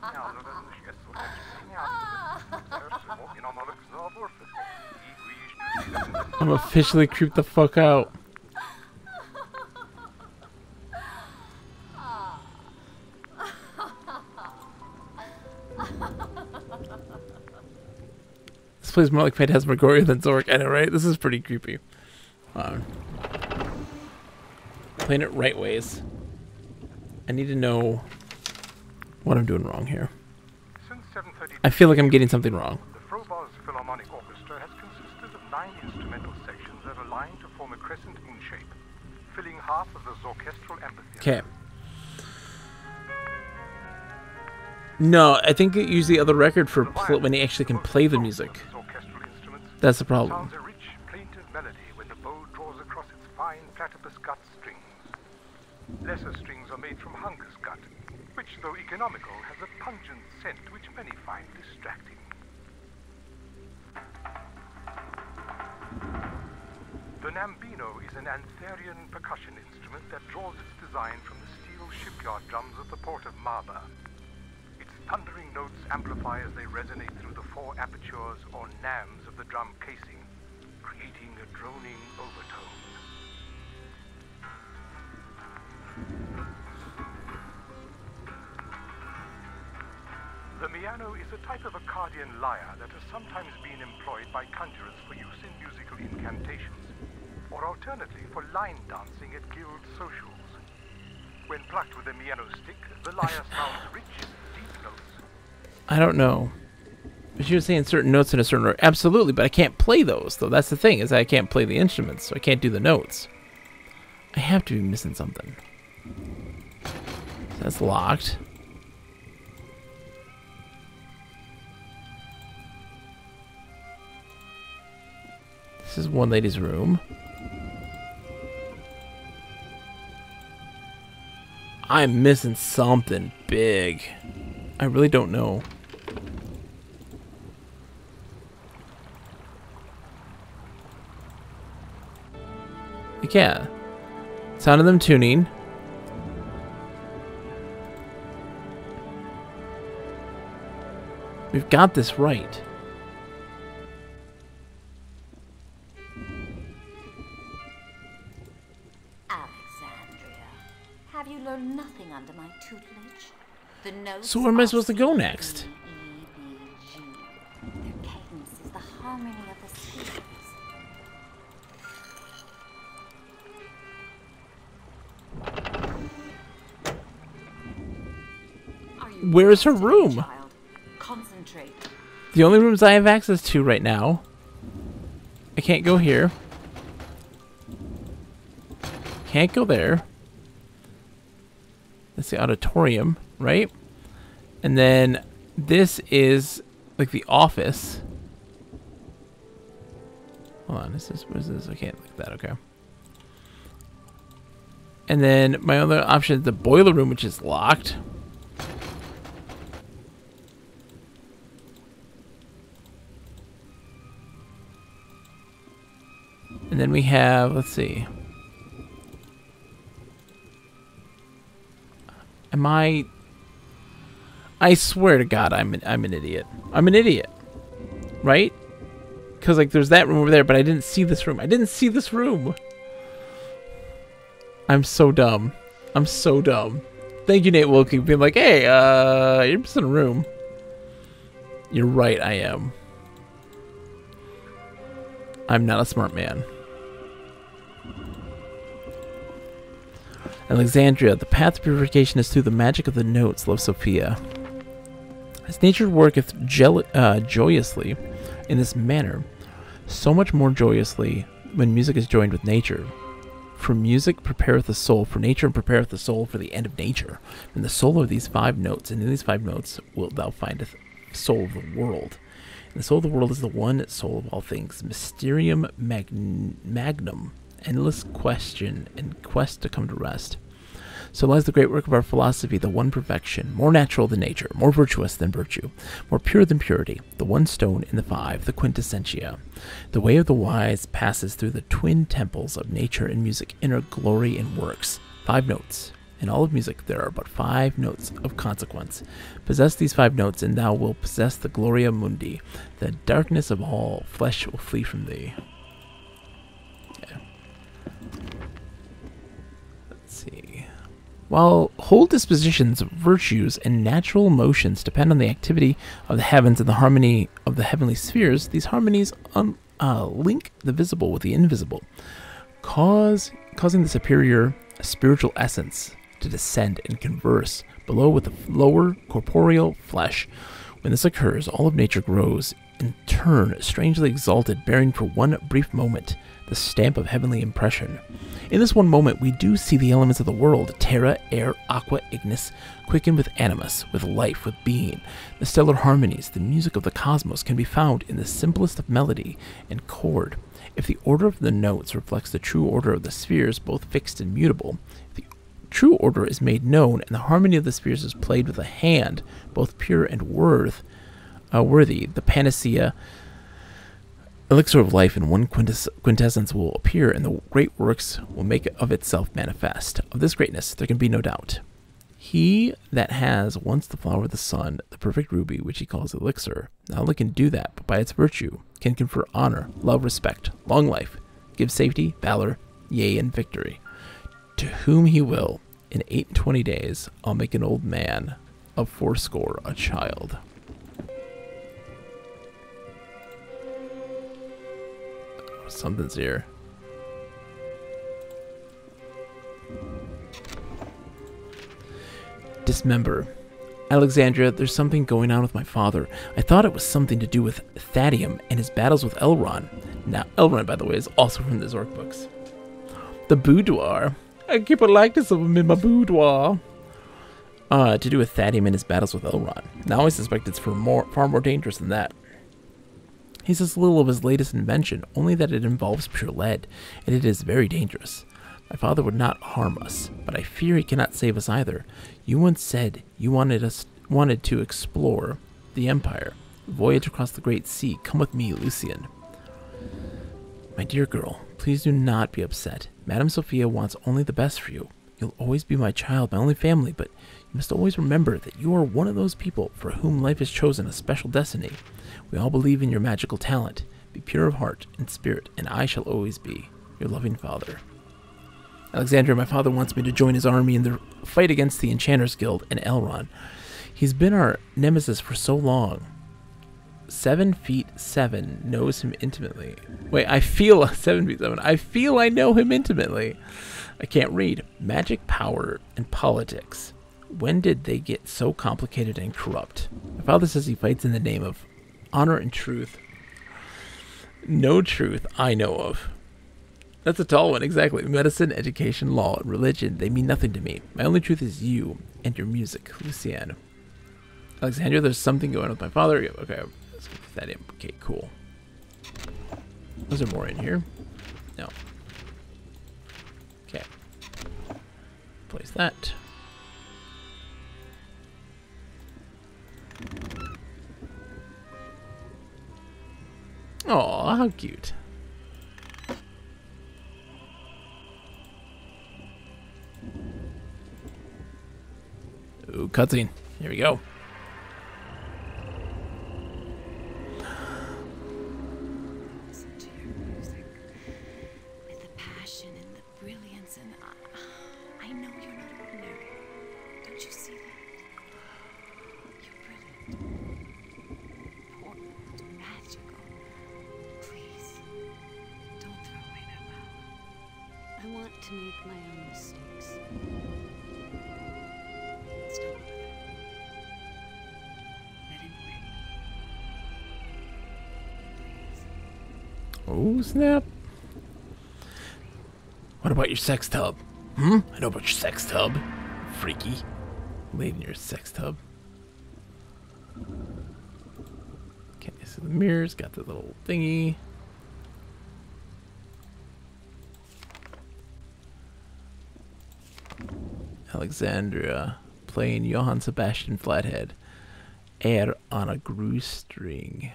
I'm officially creeped the fuck out. This plays more like Phantasmagoria than Zork. I know, right? This is pretty creepy. Playing it right ways. I need to know what I'm doing wrong here. I feel like I'm getting something wrong.
The Froboz's Philharmonic Orchestra has consisted of 9 instrumental sections that align to form a crescent moon shape, filling half of the Zorchestral amphitheater.
Okay. No, I think it used the other record for when he actually can play the music. That's the problem.
Sounds a rich, plaintive melody when the bow draws across its fine platypus gut strings. Lesser strings are made from hungus gut, which, though economical, has a pungent scent which many find distracting. The Nambino is an Antharian percussion instrument that draws its design from the steel shipyard drums of the port of Maba. Its thundering notes amplify as they resonate through the 4 apertures or nams of the drum casing, creating a droning overtone. The miano is a type of Akkadian lyre that has sometimes been employed by conjurers for use in musical incantations, or alternately for line dancing at guild socials. When plucked with a miano stick, the lyre sounds rich, deep notes.
I don't know. But you were saying certain notes in a certain order. Absolutely, but I can't play those, though. That's the thing, is I can't play the instruments, so I can't do the notes. I have to be missing something. That's locked. This is one lady's room. I'm missing something big. I really don't know. Like, yeah. Sound of them tuning. We've got this right.
Have you learned nothing under my tutelage? The notes
So where am I supposed to go next?
Their cadence is the harmony of the scales.
Where is her room?
Child? Concentrate.
The only rooms I have access to right now. I can't go here. Can't go there. That's the auditorium, right? And then this is like the office. Hold on, what is this? I can't like that, okay. And then my other option is the boiler room, which is locked. And then we have, let's see. I swear to God, I'm an idiot. I'm an idiot. Right? Because, like, there's that room over there, but I didn't see this room. I didn't see this room. I'm so dumb. I'm so dumb. Thank you, Nate Wilkie, being like, hey, you're missing a room. You're right, I am. I'm not a smart man. Alexandria, the path to purification is through the magic of the notes, loves Sophia. As nature worketh joyously in this manner, so much more joyously when music is joined with nature. For music prepareth the soul for nature, and prepareth the soul for the end of nature. And the soul are these 5 notes, and in these 5 notes wilt thou find the soul of the world. And the soul of the world is the one soul of all things, mysterium magnum, endless question and quest to come to rest. So lies the great work of our philosophy, the one perfection, more natural than nature, more virtuous than virtue, more pure than purity, the one stone in the five, the quintessentia. The way of the wise passes through the twin temples of nature and music, inner glory and works. 5 notes. In all of music there are but 5 notes of consequence. Possess these 5 notes, and thou wilt possess the gloria mundi. The darkness of all flesh will flee from thee. Yeah. Let's see. While whole dispositions, virtues, and natural emotions depend on the activity of the heavens and the harmony of the heavenly spheres, these harmonies link the visible with the invisible, causing the superior spiritual essence to descend and converse below with the lower corporeal flesh. When this occurs, all of nature grows in turn strangely exalted, bearing for one brief moment the stamp of heavenly impression. In this one moment we do see the elements of the world, terra, air, aqua, ignis, quickened with animus, with life, with being. The stellar harmonies, the music of the cosmos, can be found in the simplest of melody and chord. If the order of the notes reflects the true order of the spheres, both fixed and mutable, the true order is made known, and the harmony of the spheres is played with a hand, both pure and worthy. The panacea, elixir of life in one quintessence will appear, and the great works will make of itself manifest. Of this greatness there can be no doubt. He that has once the flower of the sun, the perfect ruby, which he calls elixir, not only can do that, but by its virtue can confer honor, love, respect, long life, give safety, valor, yea, and victory. To whom he will, in 28 days, I'll make an old man, of 80 a child. Oh, something's here. Dismember. Alexandria, there's something going on with my father. I thought it was something to do with Thadium and his battles with Elrond. Now, Elrond, by the way, is also from the Zork books. The boudoir. I keep a likeness of him in my boudoir. To do with Thadium and his battles with Elrond. Now I suspect it's far more dangerous than that. He says little of his latest invention, only that it involves pure lead, and it is very dangerous. My father would not harm us, but I fear he cannot save us either. You once said you wanted to explore the Empire, voyage across the great sea. Come with me, Lucian. My dear girl, please do not be upset. Madame Sophia wants only the best for you. You'll always be my child, my only family, but you must always remember that you are one of those people for whom life has chosen a special destiny. We all believe in your magical talent. Be pure of heart and spirit, and I shall always be your loving father. Alexandria, my father wants me to join his army in the fight against the Enchanters Guild and Elrond. He's been our nemesis for so long. 7'7" knows him intimately. Wait, I feel 7'7". I feel I know him intimately. I can't read. Magic, power, and politics. When did they get so complicated and corrupt? My father says he fights in the name of honor and truth. No truth I know of. That's a tall one, exactly. Medicine, education, law, and religion, they mean nothing to me. My only truth is you and your music, Lucian. Alexandria, there's something going on with my father. Yeah, okay, let's get that in. Okay, cool. Was there more in here? No. Okay. Place that. Aw, how cute. Ooh, cutscene. Here we go.
Listen to your music. With the passion and the brilliance, and I know you're not ordinary. Don't you see that? You're brilliant. Important. Magical. Please, don't throw away that power.
I want to make my own mistakes.
Stop with it. Let him wait. Please.
Oh, snap. What about your sex tub? I know about your sex tub. Freaky. Laid in your sex tub. Okay, so the mirror's got the little thingy. Alexandria playing Johann Sebastian Flathead. Air on a Grue String.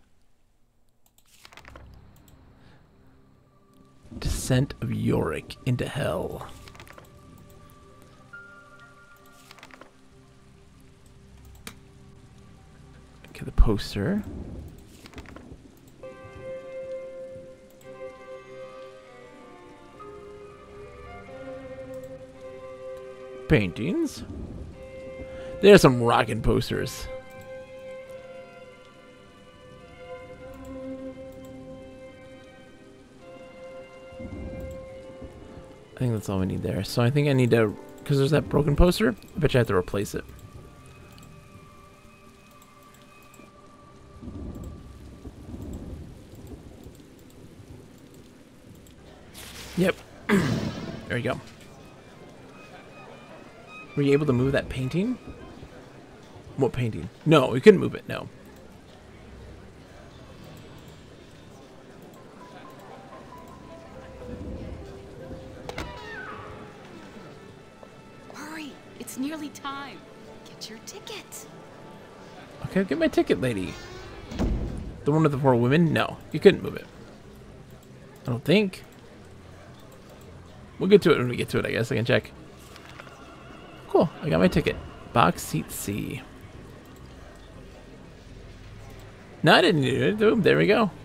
Descent of Yorick into Hell. Okay, the poster. Paintings. There's some rockin' posters. I think that's all we need there. So I think I need to, because there's that broken poster, I bet you I have to replace it. Yep. There you go. Were you able to move that painting? What painting? No, we couldn't move it, no.
Hurry! It's nearly time. Get your ticket.
Okay, get my ticket, lady. The one with the 4 women? No, you couldn't move it. I don't think. We'll get to it when we get to it, I guess. I can check. Cool, I got my ticket. Box seat C. No, I didn't do it. Boom, there we go.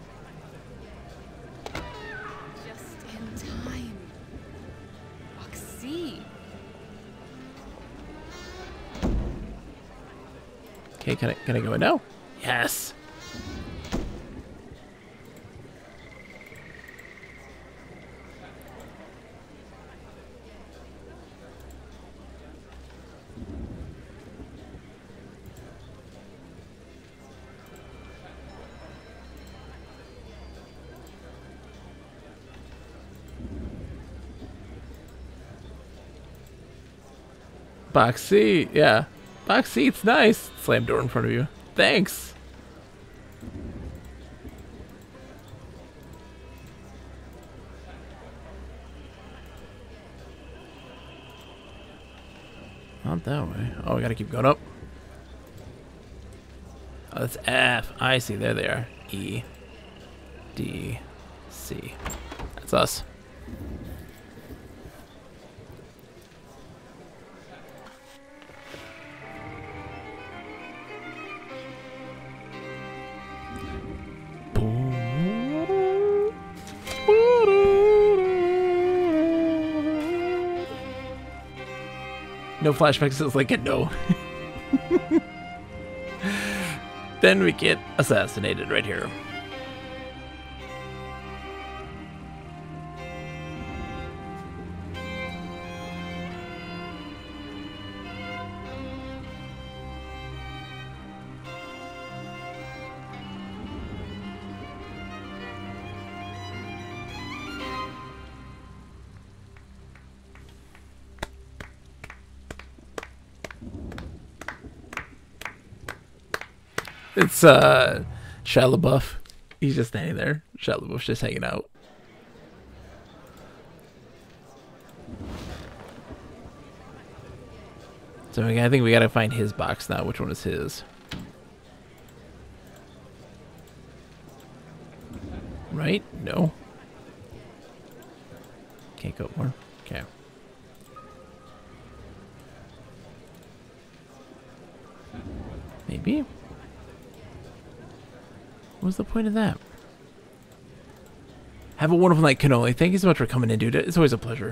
Just in time. Box C.
Okay, can I go in now? Yes. Box C, yeah. Box seat's nice. Slam door in front of you. Thanks. Not that way. Oh, we gotta keep going up. Oh, that's F. I see. There they are. E. D. C. That's us. No flashbacks, it's like a no. Then we get assassinated right here. It's Shia LaBeouf. He's just standing there. Shia LaBeouf's just hanging out. So I think we gotta find his box now. Which one is his? Right? No. Can't go more. Okay. Maybe. What's the point of that? Have a wonderful night, Cannoli. Thank you so much for coming in, dude. It's always a pleasure.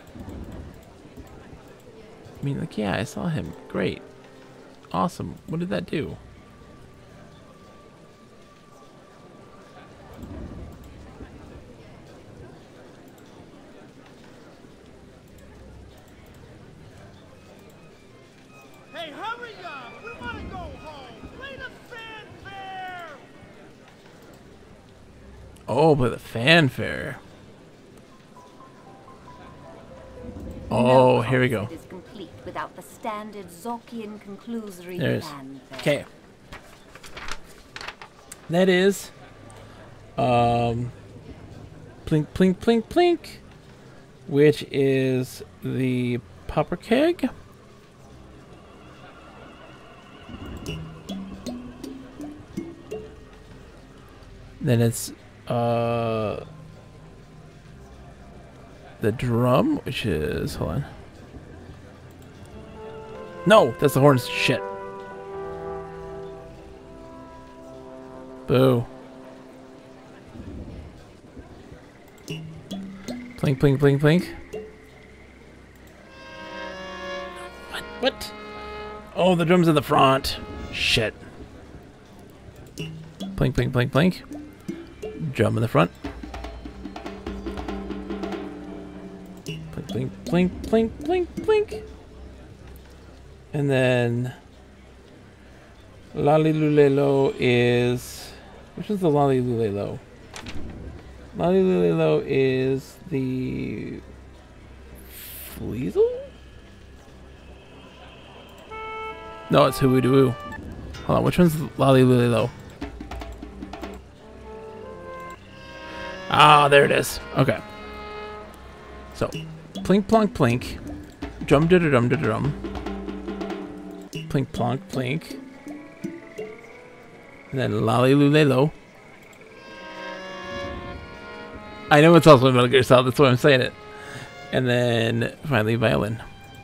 I mean, like, yeah, I saw him. Great. Awesome. What did that do?
Hey, hurry up! We want to go home! Play the fanfare!
Oh, but the fanfare. Oh, here we go.
It is complete without the standard Zocchian conclusory
There's.
fanfare.
Okay. That is. Plink, plink, plink, plink. Which is the Popper keg. Then it's the drum, which is, hold on. No, that's the horns. Shit. Boo. Plink, plink, plink, plink. What? Oh, the drum's in the front. Shit. Plink, plink, plink, plink. Drum in the front. Plink, plink, plink, plink, plink. And then Lalilulelo is... Which is the Lalilulelo? Lalilulelo is the... Fleasel? No, it's Hoo-Doo. Hold on, which one's Lalilulelo? Ah, there it is. Okay. So, plink, plonk, plink. Drum, da da dum, da da dum. Plink, plonk, plink. And then Lalilulelo. I know it's also Metal Gear Solid, that's why I'm saying it. And then finally violin.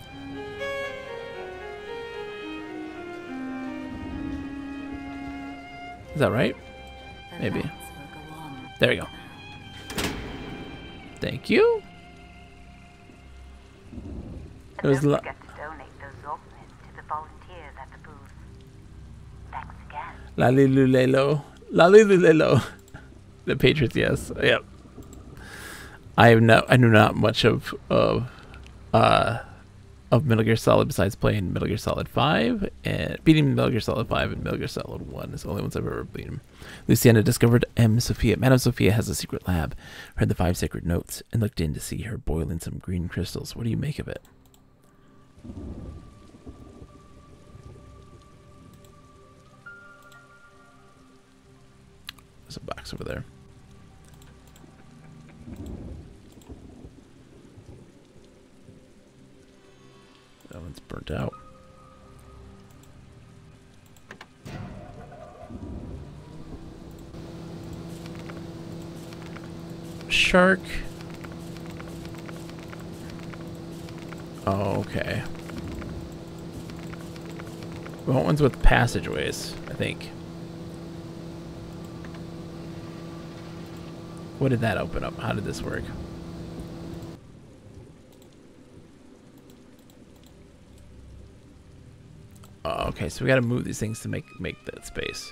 Is that right? Maybe. There we go. Thank you. It was
don't forget to donate those orphanages to the volunteers at the booth. Thanks again.
Lalilulelo. Lalilulelo. The Patriots, yes. Yep. I know not much of Metal Gear Solid besides playing Metal Gear Solid 5 and beating Metal Gear Solid 5 and Metal Gear Solid 1 is the only ones I've ever beaten. Luciana discovered M. Sophia. Madame Sophia has a secret lab, heard the 5 sacred notes, and looked in to see her boiling some green crystals. What do you make of it? There's a box over there. That one's burnt out. Shark. Oh, okay. We want ones with passageways, I think. What did that open up? How did this work? Oh, okay, so we gotta move these things to make that space.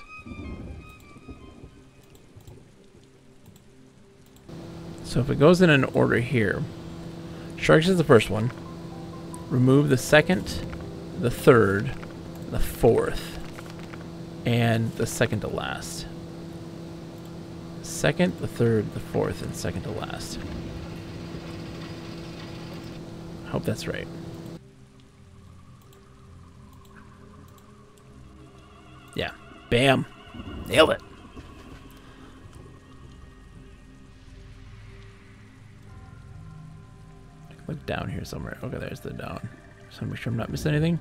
So if it goes in an order here, sharks is the first one. Remove the second, the third, the fourth, and the second to last. Second, the third, the fourth, and second to last. I hope that's right. Yeah. Bam. Nailed it. Look down here somewhere. Okay, there's the down. So make sure I'm not missing anything.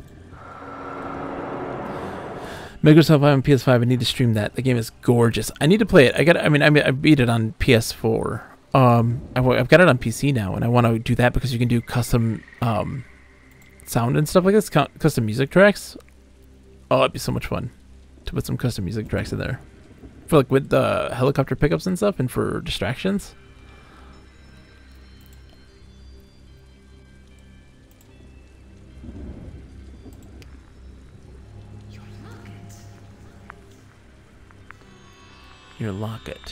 Microsoft 5 on PS5. I need to stream that. The game is gorgeous. I need to play it. I beat it on PS4. I've got it on PC now, and I want to do that because you can do custom sound and stuff like this, custom music tracks. Oh, it'd be so much fun to put some custom music tracks in there for like with the helicopter pickups and stuff, and for distractions. Your locket.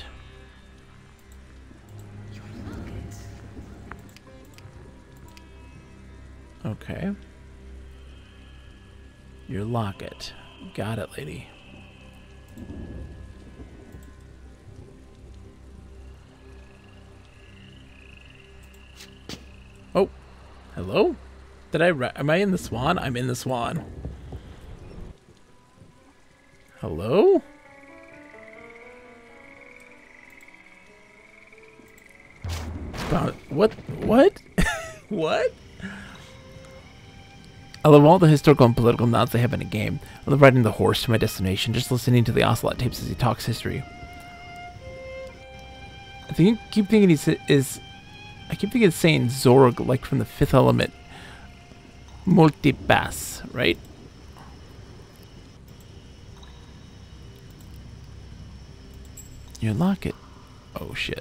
Okay. Your locket. Got it, lady. Oh. Hello? Am I in the Swan? I'm in the Swan. Hello? What? What? What? I love all the historical and political nods they have in a game. I love riding the horse to my destination, just listening to the Ocelot tapes as he talks history. I keep thinking it's saying Zorg, like from the Fifth Element. Multipass, right? You unlock it. Oh shit.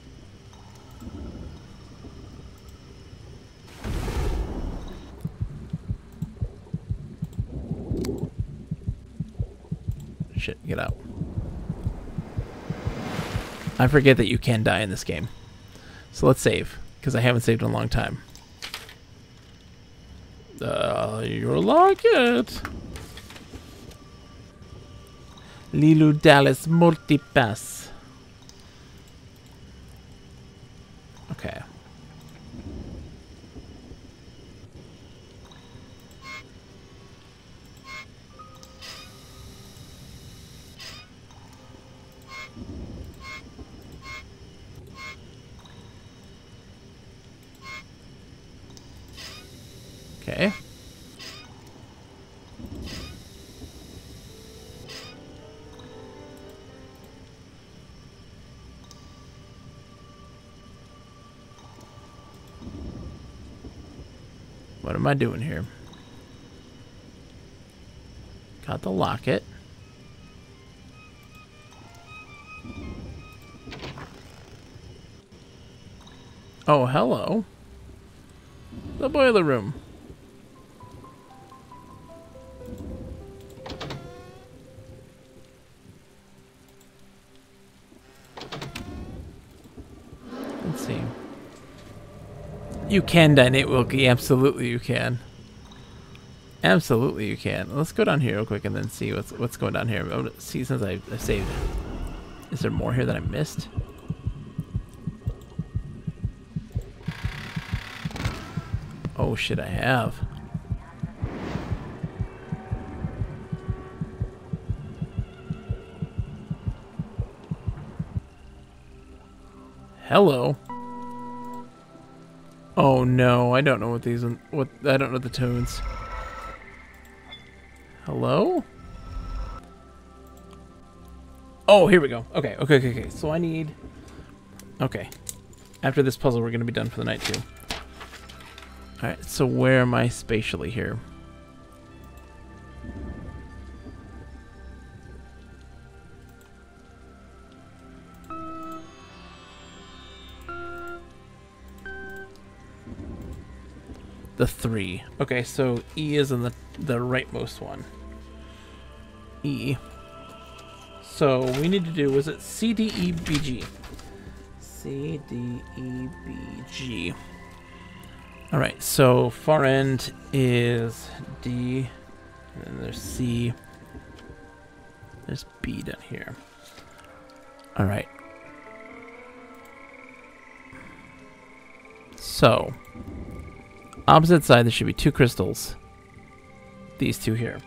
Shit, get out. I forget that you can die in this game. So let's save, because I haven't saved in a long time. Your locket. Lilu Dallas Multipass. Okay. Okay. What am I doing here? Got the locket. Oh, hello. The boiler room. Let's see. You can donate, Wilkie. Absolutely you can. Absolutely you can. Let's go down here real quick and then see what's going down here. Oh, see, since I've saved it. Is there more here that I missed? Oh shit, I have. Hello. Oh no, I don't know what these I don't know the tunes. Hello? Oh, here we go. Okay. So I need... Okay. After this puzzle, we're going to be done for the night, too. Alright, so where am I spatially here? The 3. Okay, so E is in the rightmost one. E. So we need to do, was it C, D, E, B, G? C, D, E, B, G. Alright, so far end is D, and then there's C. There's B down here. Alright. So, opposite side, there should be 2 crystals. These 2 here.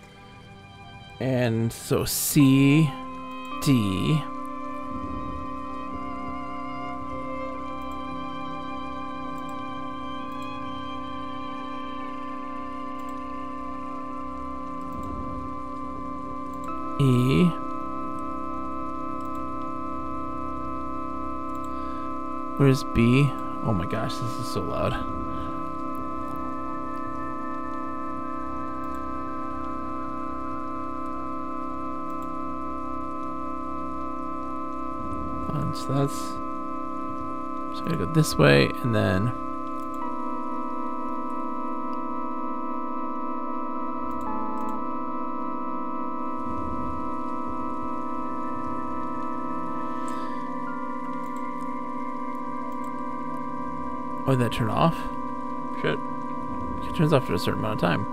And so C, D. E. Where's B? Oh my gosh, this is so loud. So that's... So I gotta go this way, and then... Oh, did that turn off? Shit. It turns off for a certain amount of time.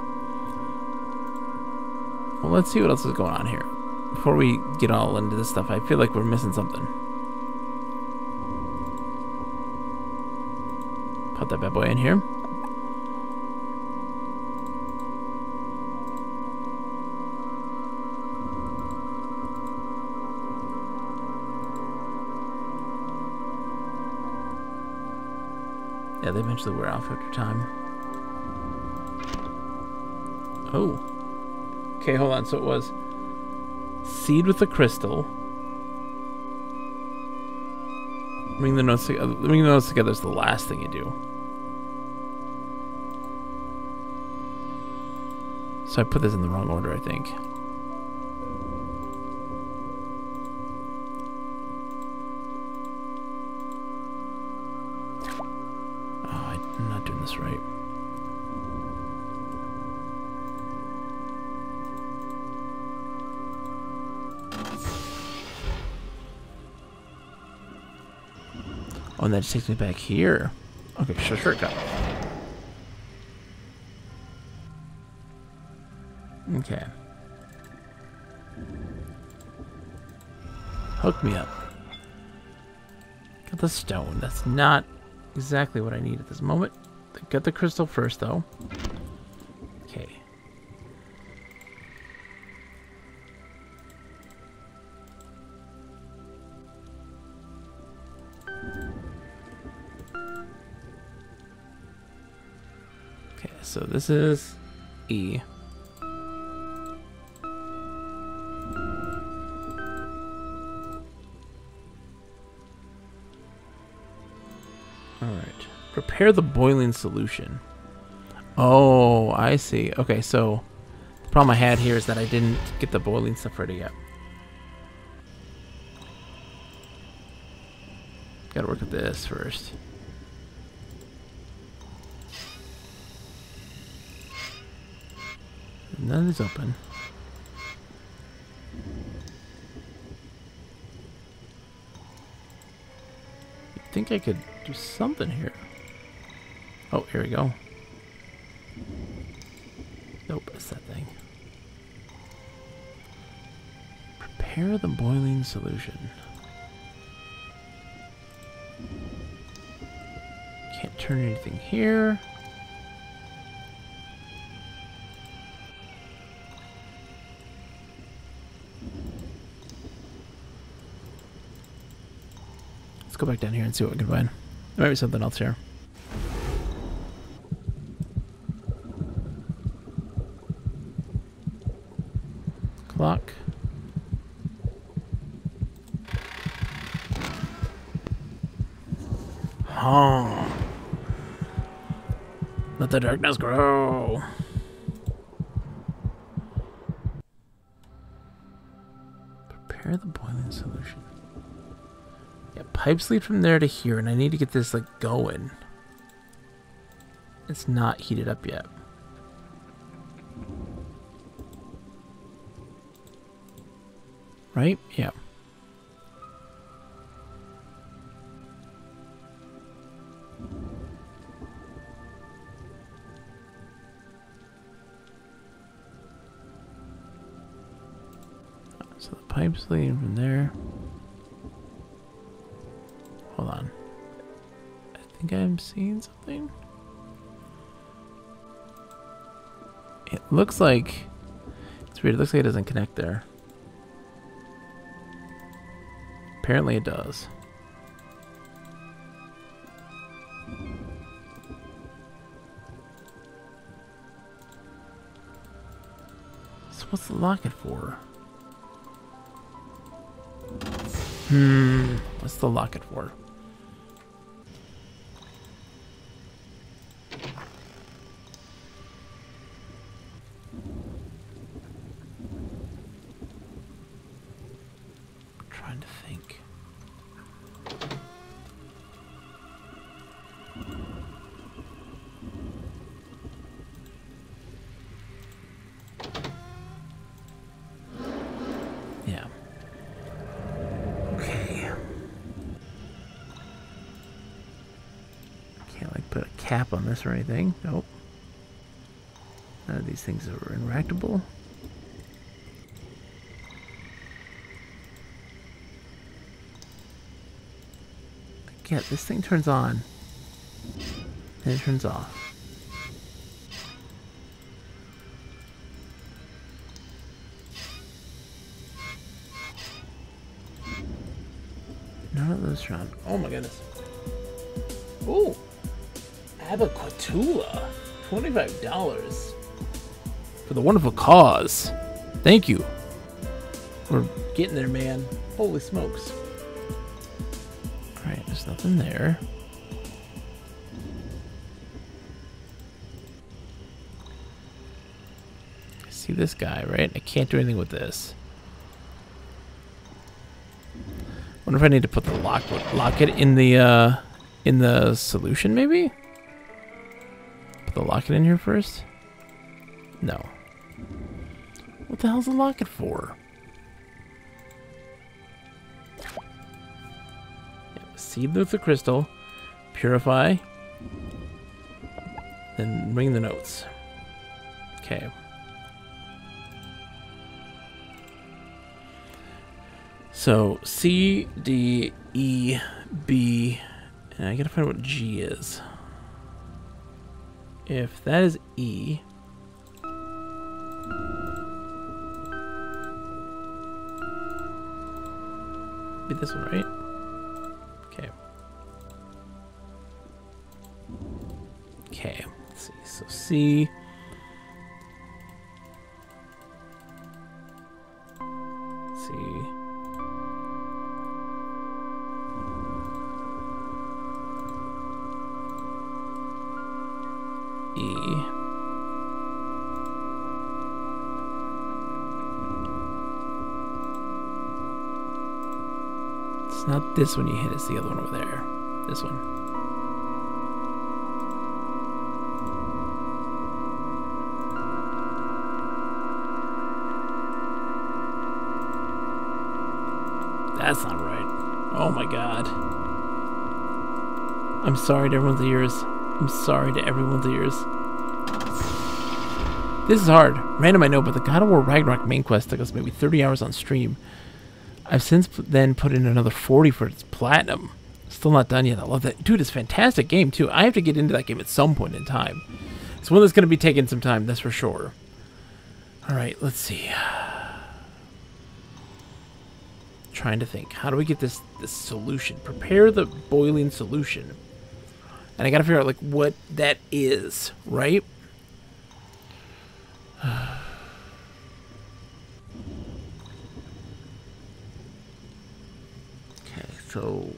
Well, let's see what else is going on here. Before we get all into this stuff, I feel like we're missing something. Put that bad boy in here. Yeah, they eventually wear off after time. Oh. Okay, hold on. So it was seed with the crystal. Bring the notes together. Bring the notes together is the last thing you do. So I put this in the wrong order, I think. Oh, I'm not doing this right. Oh, and that just takes me back here. Okay, shortcut. Okay. Hook me up. Got the stone. That's not exactly what I need at this moment. Got the crystal first, though. Okay. Okay, so this is E. Alright. Prepare the boiling solution. Oh, I see. Okay, so the problem I had here is that I didn't get the boiling stuff ready yet. Gotta work with this first. None of these open. I think I could do something here. Oh, here we go. Nope, it's that thing. Prepare the boiling solution. Can't turn anything here. Let's go back down here and see what we can find. There might be something else here. Clock. Oh. Let the darkness grow. Prepare the boiling solution. Yeah, pipes lead from there to here, and I need to get this, like, going. It's not heated up yet. Right? Yeah. So the pipes lead from there. Hold on. I think I'm seeing something. It looks like... It's weird. It looks like it doesn't connect there. Apparently it does. So what's the locket for? What's the locket for? Trying to think. Yeah. Okay. Can't like put a cap on this or anything. Nope. None of these things are interactable. Yeah, this thing turns on, and it turns off. None of those turn on. Oh my goodness. Ooh, Abaquatula, $25. For the wonderful cause. Thank you. We're getting there, man. Holy smokes. Alright, there's nothing there. I see this guy, right? I can't do anything with this. Wonder if I need to put the locket in the solution, maybe? Put the locket in here first? No. What the hell's the locket for? Seed with the crystal, purify, then ring the notes. Okay. So C, D, E, B, and I gotta find what G is. If that is E, be this one, right? Okay. Okay, let's see. So C. C. E. It's not this one you hit, it's the other one over there. This one. That's not right. Oh my god. I'm sorry to everyone's ears. I'm sorry to everyone's ears. This is hard. Random, I know, but the God of War Ragnarok main quest took us maybe 30 hours on stream. I've since then put in another 40 for its platinum. Still not done yet. I love that. Dude, it's a fantastic game, too. I have to get into that game at some point in time. It's one that's going to be taking some time, that's for sure. Alright, let's see. Trying to think. How do we get this solution? Prepare the boiling solution. And I got to figure out, like, what that is, right? Okay, so...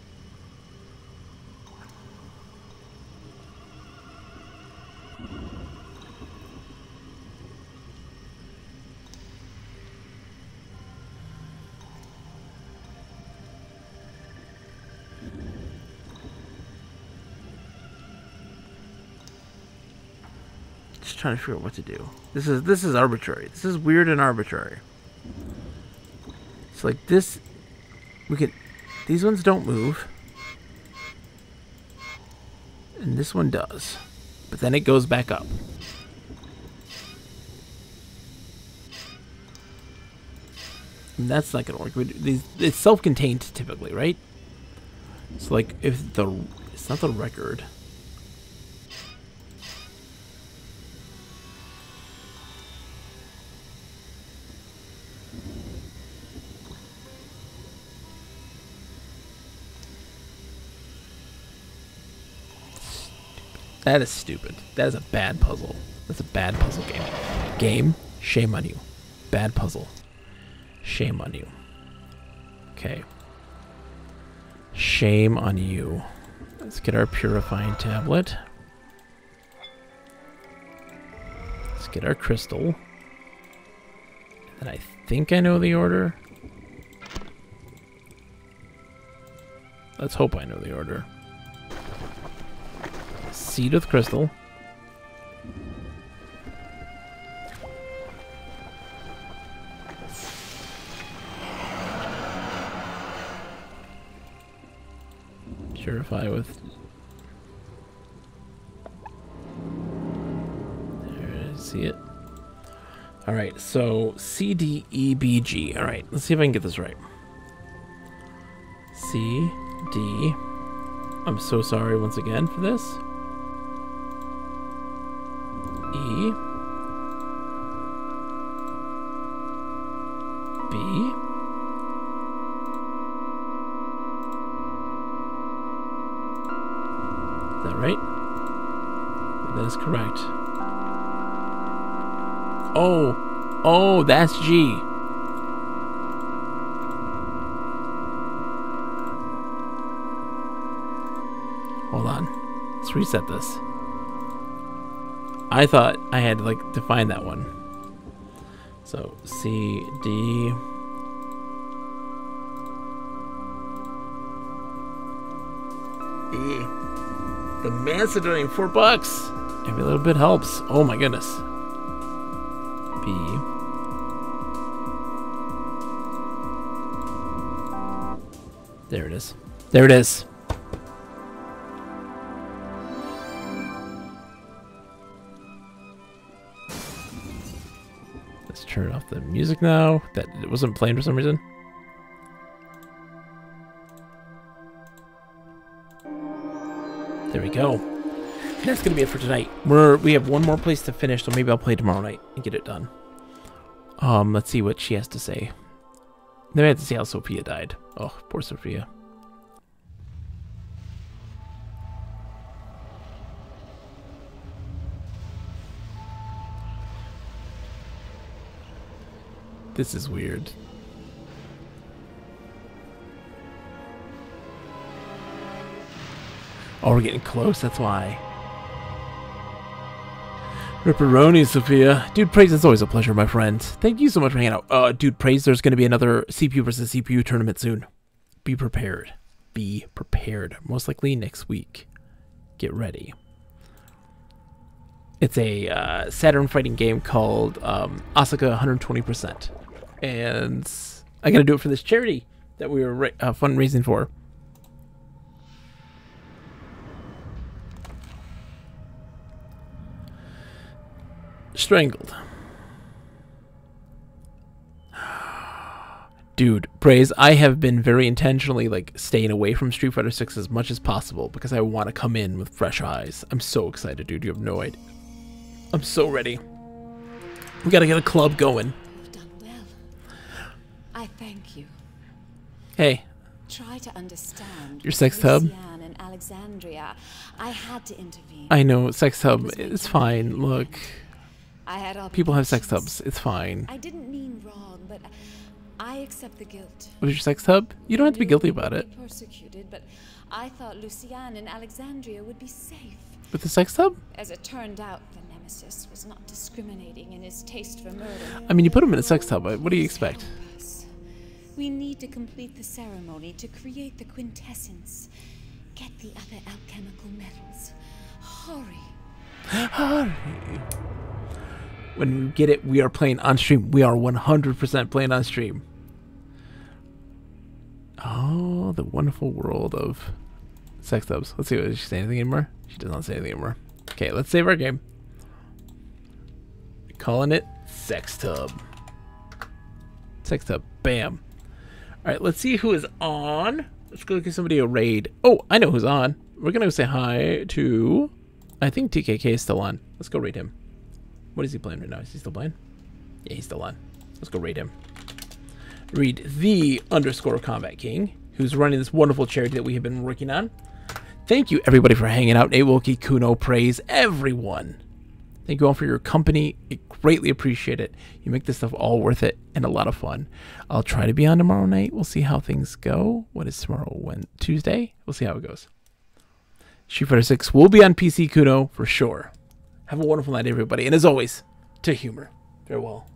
Just trying to figure out what to do. This is arbitrary. This is weird and arbitrary. It's like this. We could. These ones don't move, and this one does, but then it goes back up. And that's not gonna work. It's self-contained typically, right? So like if it's not the record. That is stupid. That is a bad puzzle. That's a bad puzzle game. Game, shame on you. Bad puzzle. Shame on you. Okay. Shame on you. Let's get our purifying tablet. Let's get our crystal. And I think I know the order. Let's hope I know the order. Seed with crystal. Purify with... There, see it. Alright, so C, D, E, B, G. Alright, let's see if I can get this right. C, D. I'm so sorry once again for this. E, B, is that right? That is correct. Oh, that's G. Hold on. Let's reset this. I thought I had to find that one. So C, D. E. The Macedonian, $4. Every little bit helps. Oh my goodness. B. There it is. There it is. Let's turn off the music now. That it wasn't playing for some reason. There we go. And that's gonna be it for tonight. We have one more place to finish, so maybe I'll play tomorrow night and get it done. Let's see what she has to say. Then we have to see how Sophia died. Oh, poor Sophia. This is weird. Oh, we're getting close, that's why. Ripperoni, Sophia. Dude Praise, it's always a pleasure, my friend. Thank you so much for hanging out. Dude Praise, there's going to be another CPU versus CPU tournament soon. Be prepared. Be prepared. Most likely next week. Get ready. It's a Saturn fighting game called Asuka 120%. And I got to do it for this charity that we were fundraising for. Strangled. Dude, Praise, I have been very intentionally staying away from Street Fighter 6 as much as possible because I want to come in with fresh eyes. I'm so excited, dude. You have no idea. I'm so ready. We gotta get a club going.
You've done well. I thank you.
Hey.
Try to understand.
Your sex tub?
Luciane and Alexandria. I had to intervene.
I know, sex tub. It's fine. Look. People have sex tubs. It's fine.
I didn't mean wrong, but I accept the guilt.
What is your sex tub? You don't have to be guilty about it.
Persecuted, but I thought Luciane and Alexandria would be safe.
With the sex tub?
As it turned out, the Nemesis was not discriminating in his taste for murder.
I mean, you put him in a sex tub. What do you expect?
We need to complete the ceremony to create the quintessence. Get the other alchemical metals. Hurry.
Hurry. When we get it, we are playing on stream. We are 100% playing on stream. Oh, the wonderful world of sex tubs. Let's see. Does she say anything anymore? She does not say anything anymore. Okay, let's save our game. Calling it sex tub. Sex tub. Bam. All right, let's see who is on. Let's go give somebody a raid. Oh, I know who's on. We're going to say hi to... I think TKK is still on. Let's go raid him. What is he playing right now? Is he still playing? Yeah, he's still on. Let's go raid him. Read the _Combat King, who's running this wonderful charity that we have been working on. Thank you, everybody, for hanging out. Awoki, Kuno, Praise, everyone. Thank you all for your company. I greatly appreciate it. You make this stuff all worth it and a lot of fun. I'll try to be on tomorrow night. We'll see how things go. What is tomorrow? Tuesday? We'll see how it goes. Street Fighter 6 will be on PC, Kuno, for sure. Have a wonderful night, everybody. And as always, to humor. Farewell.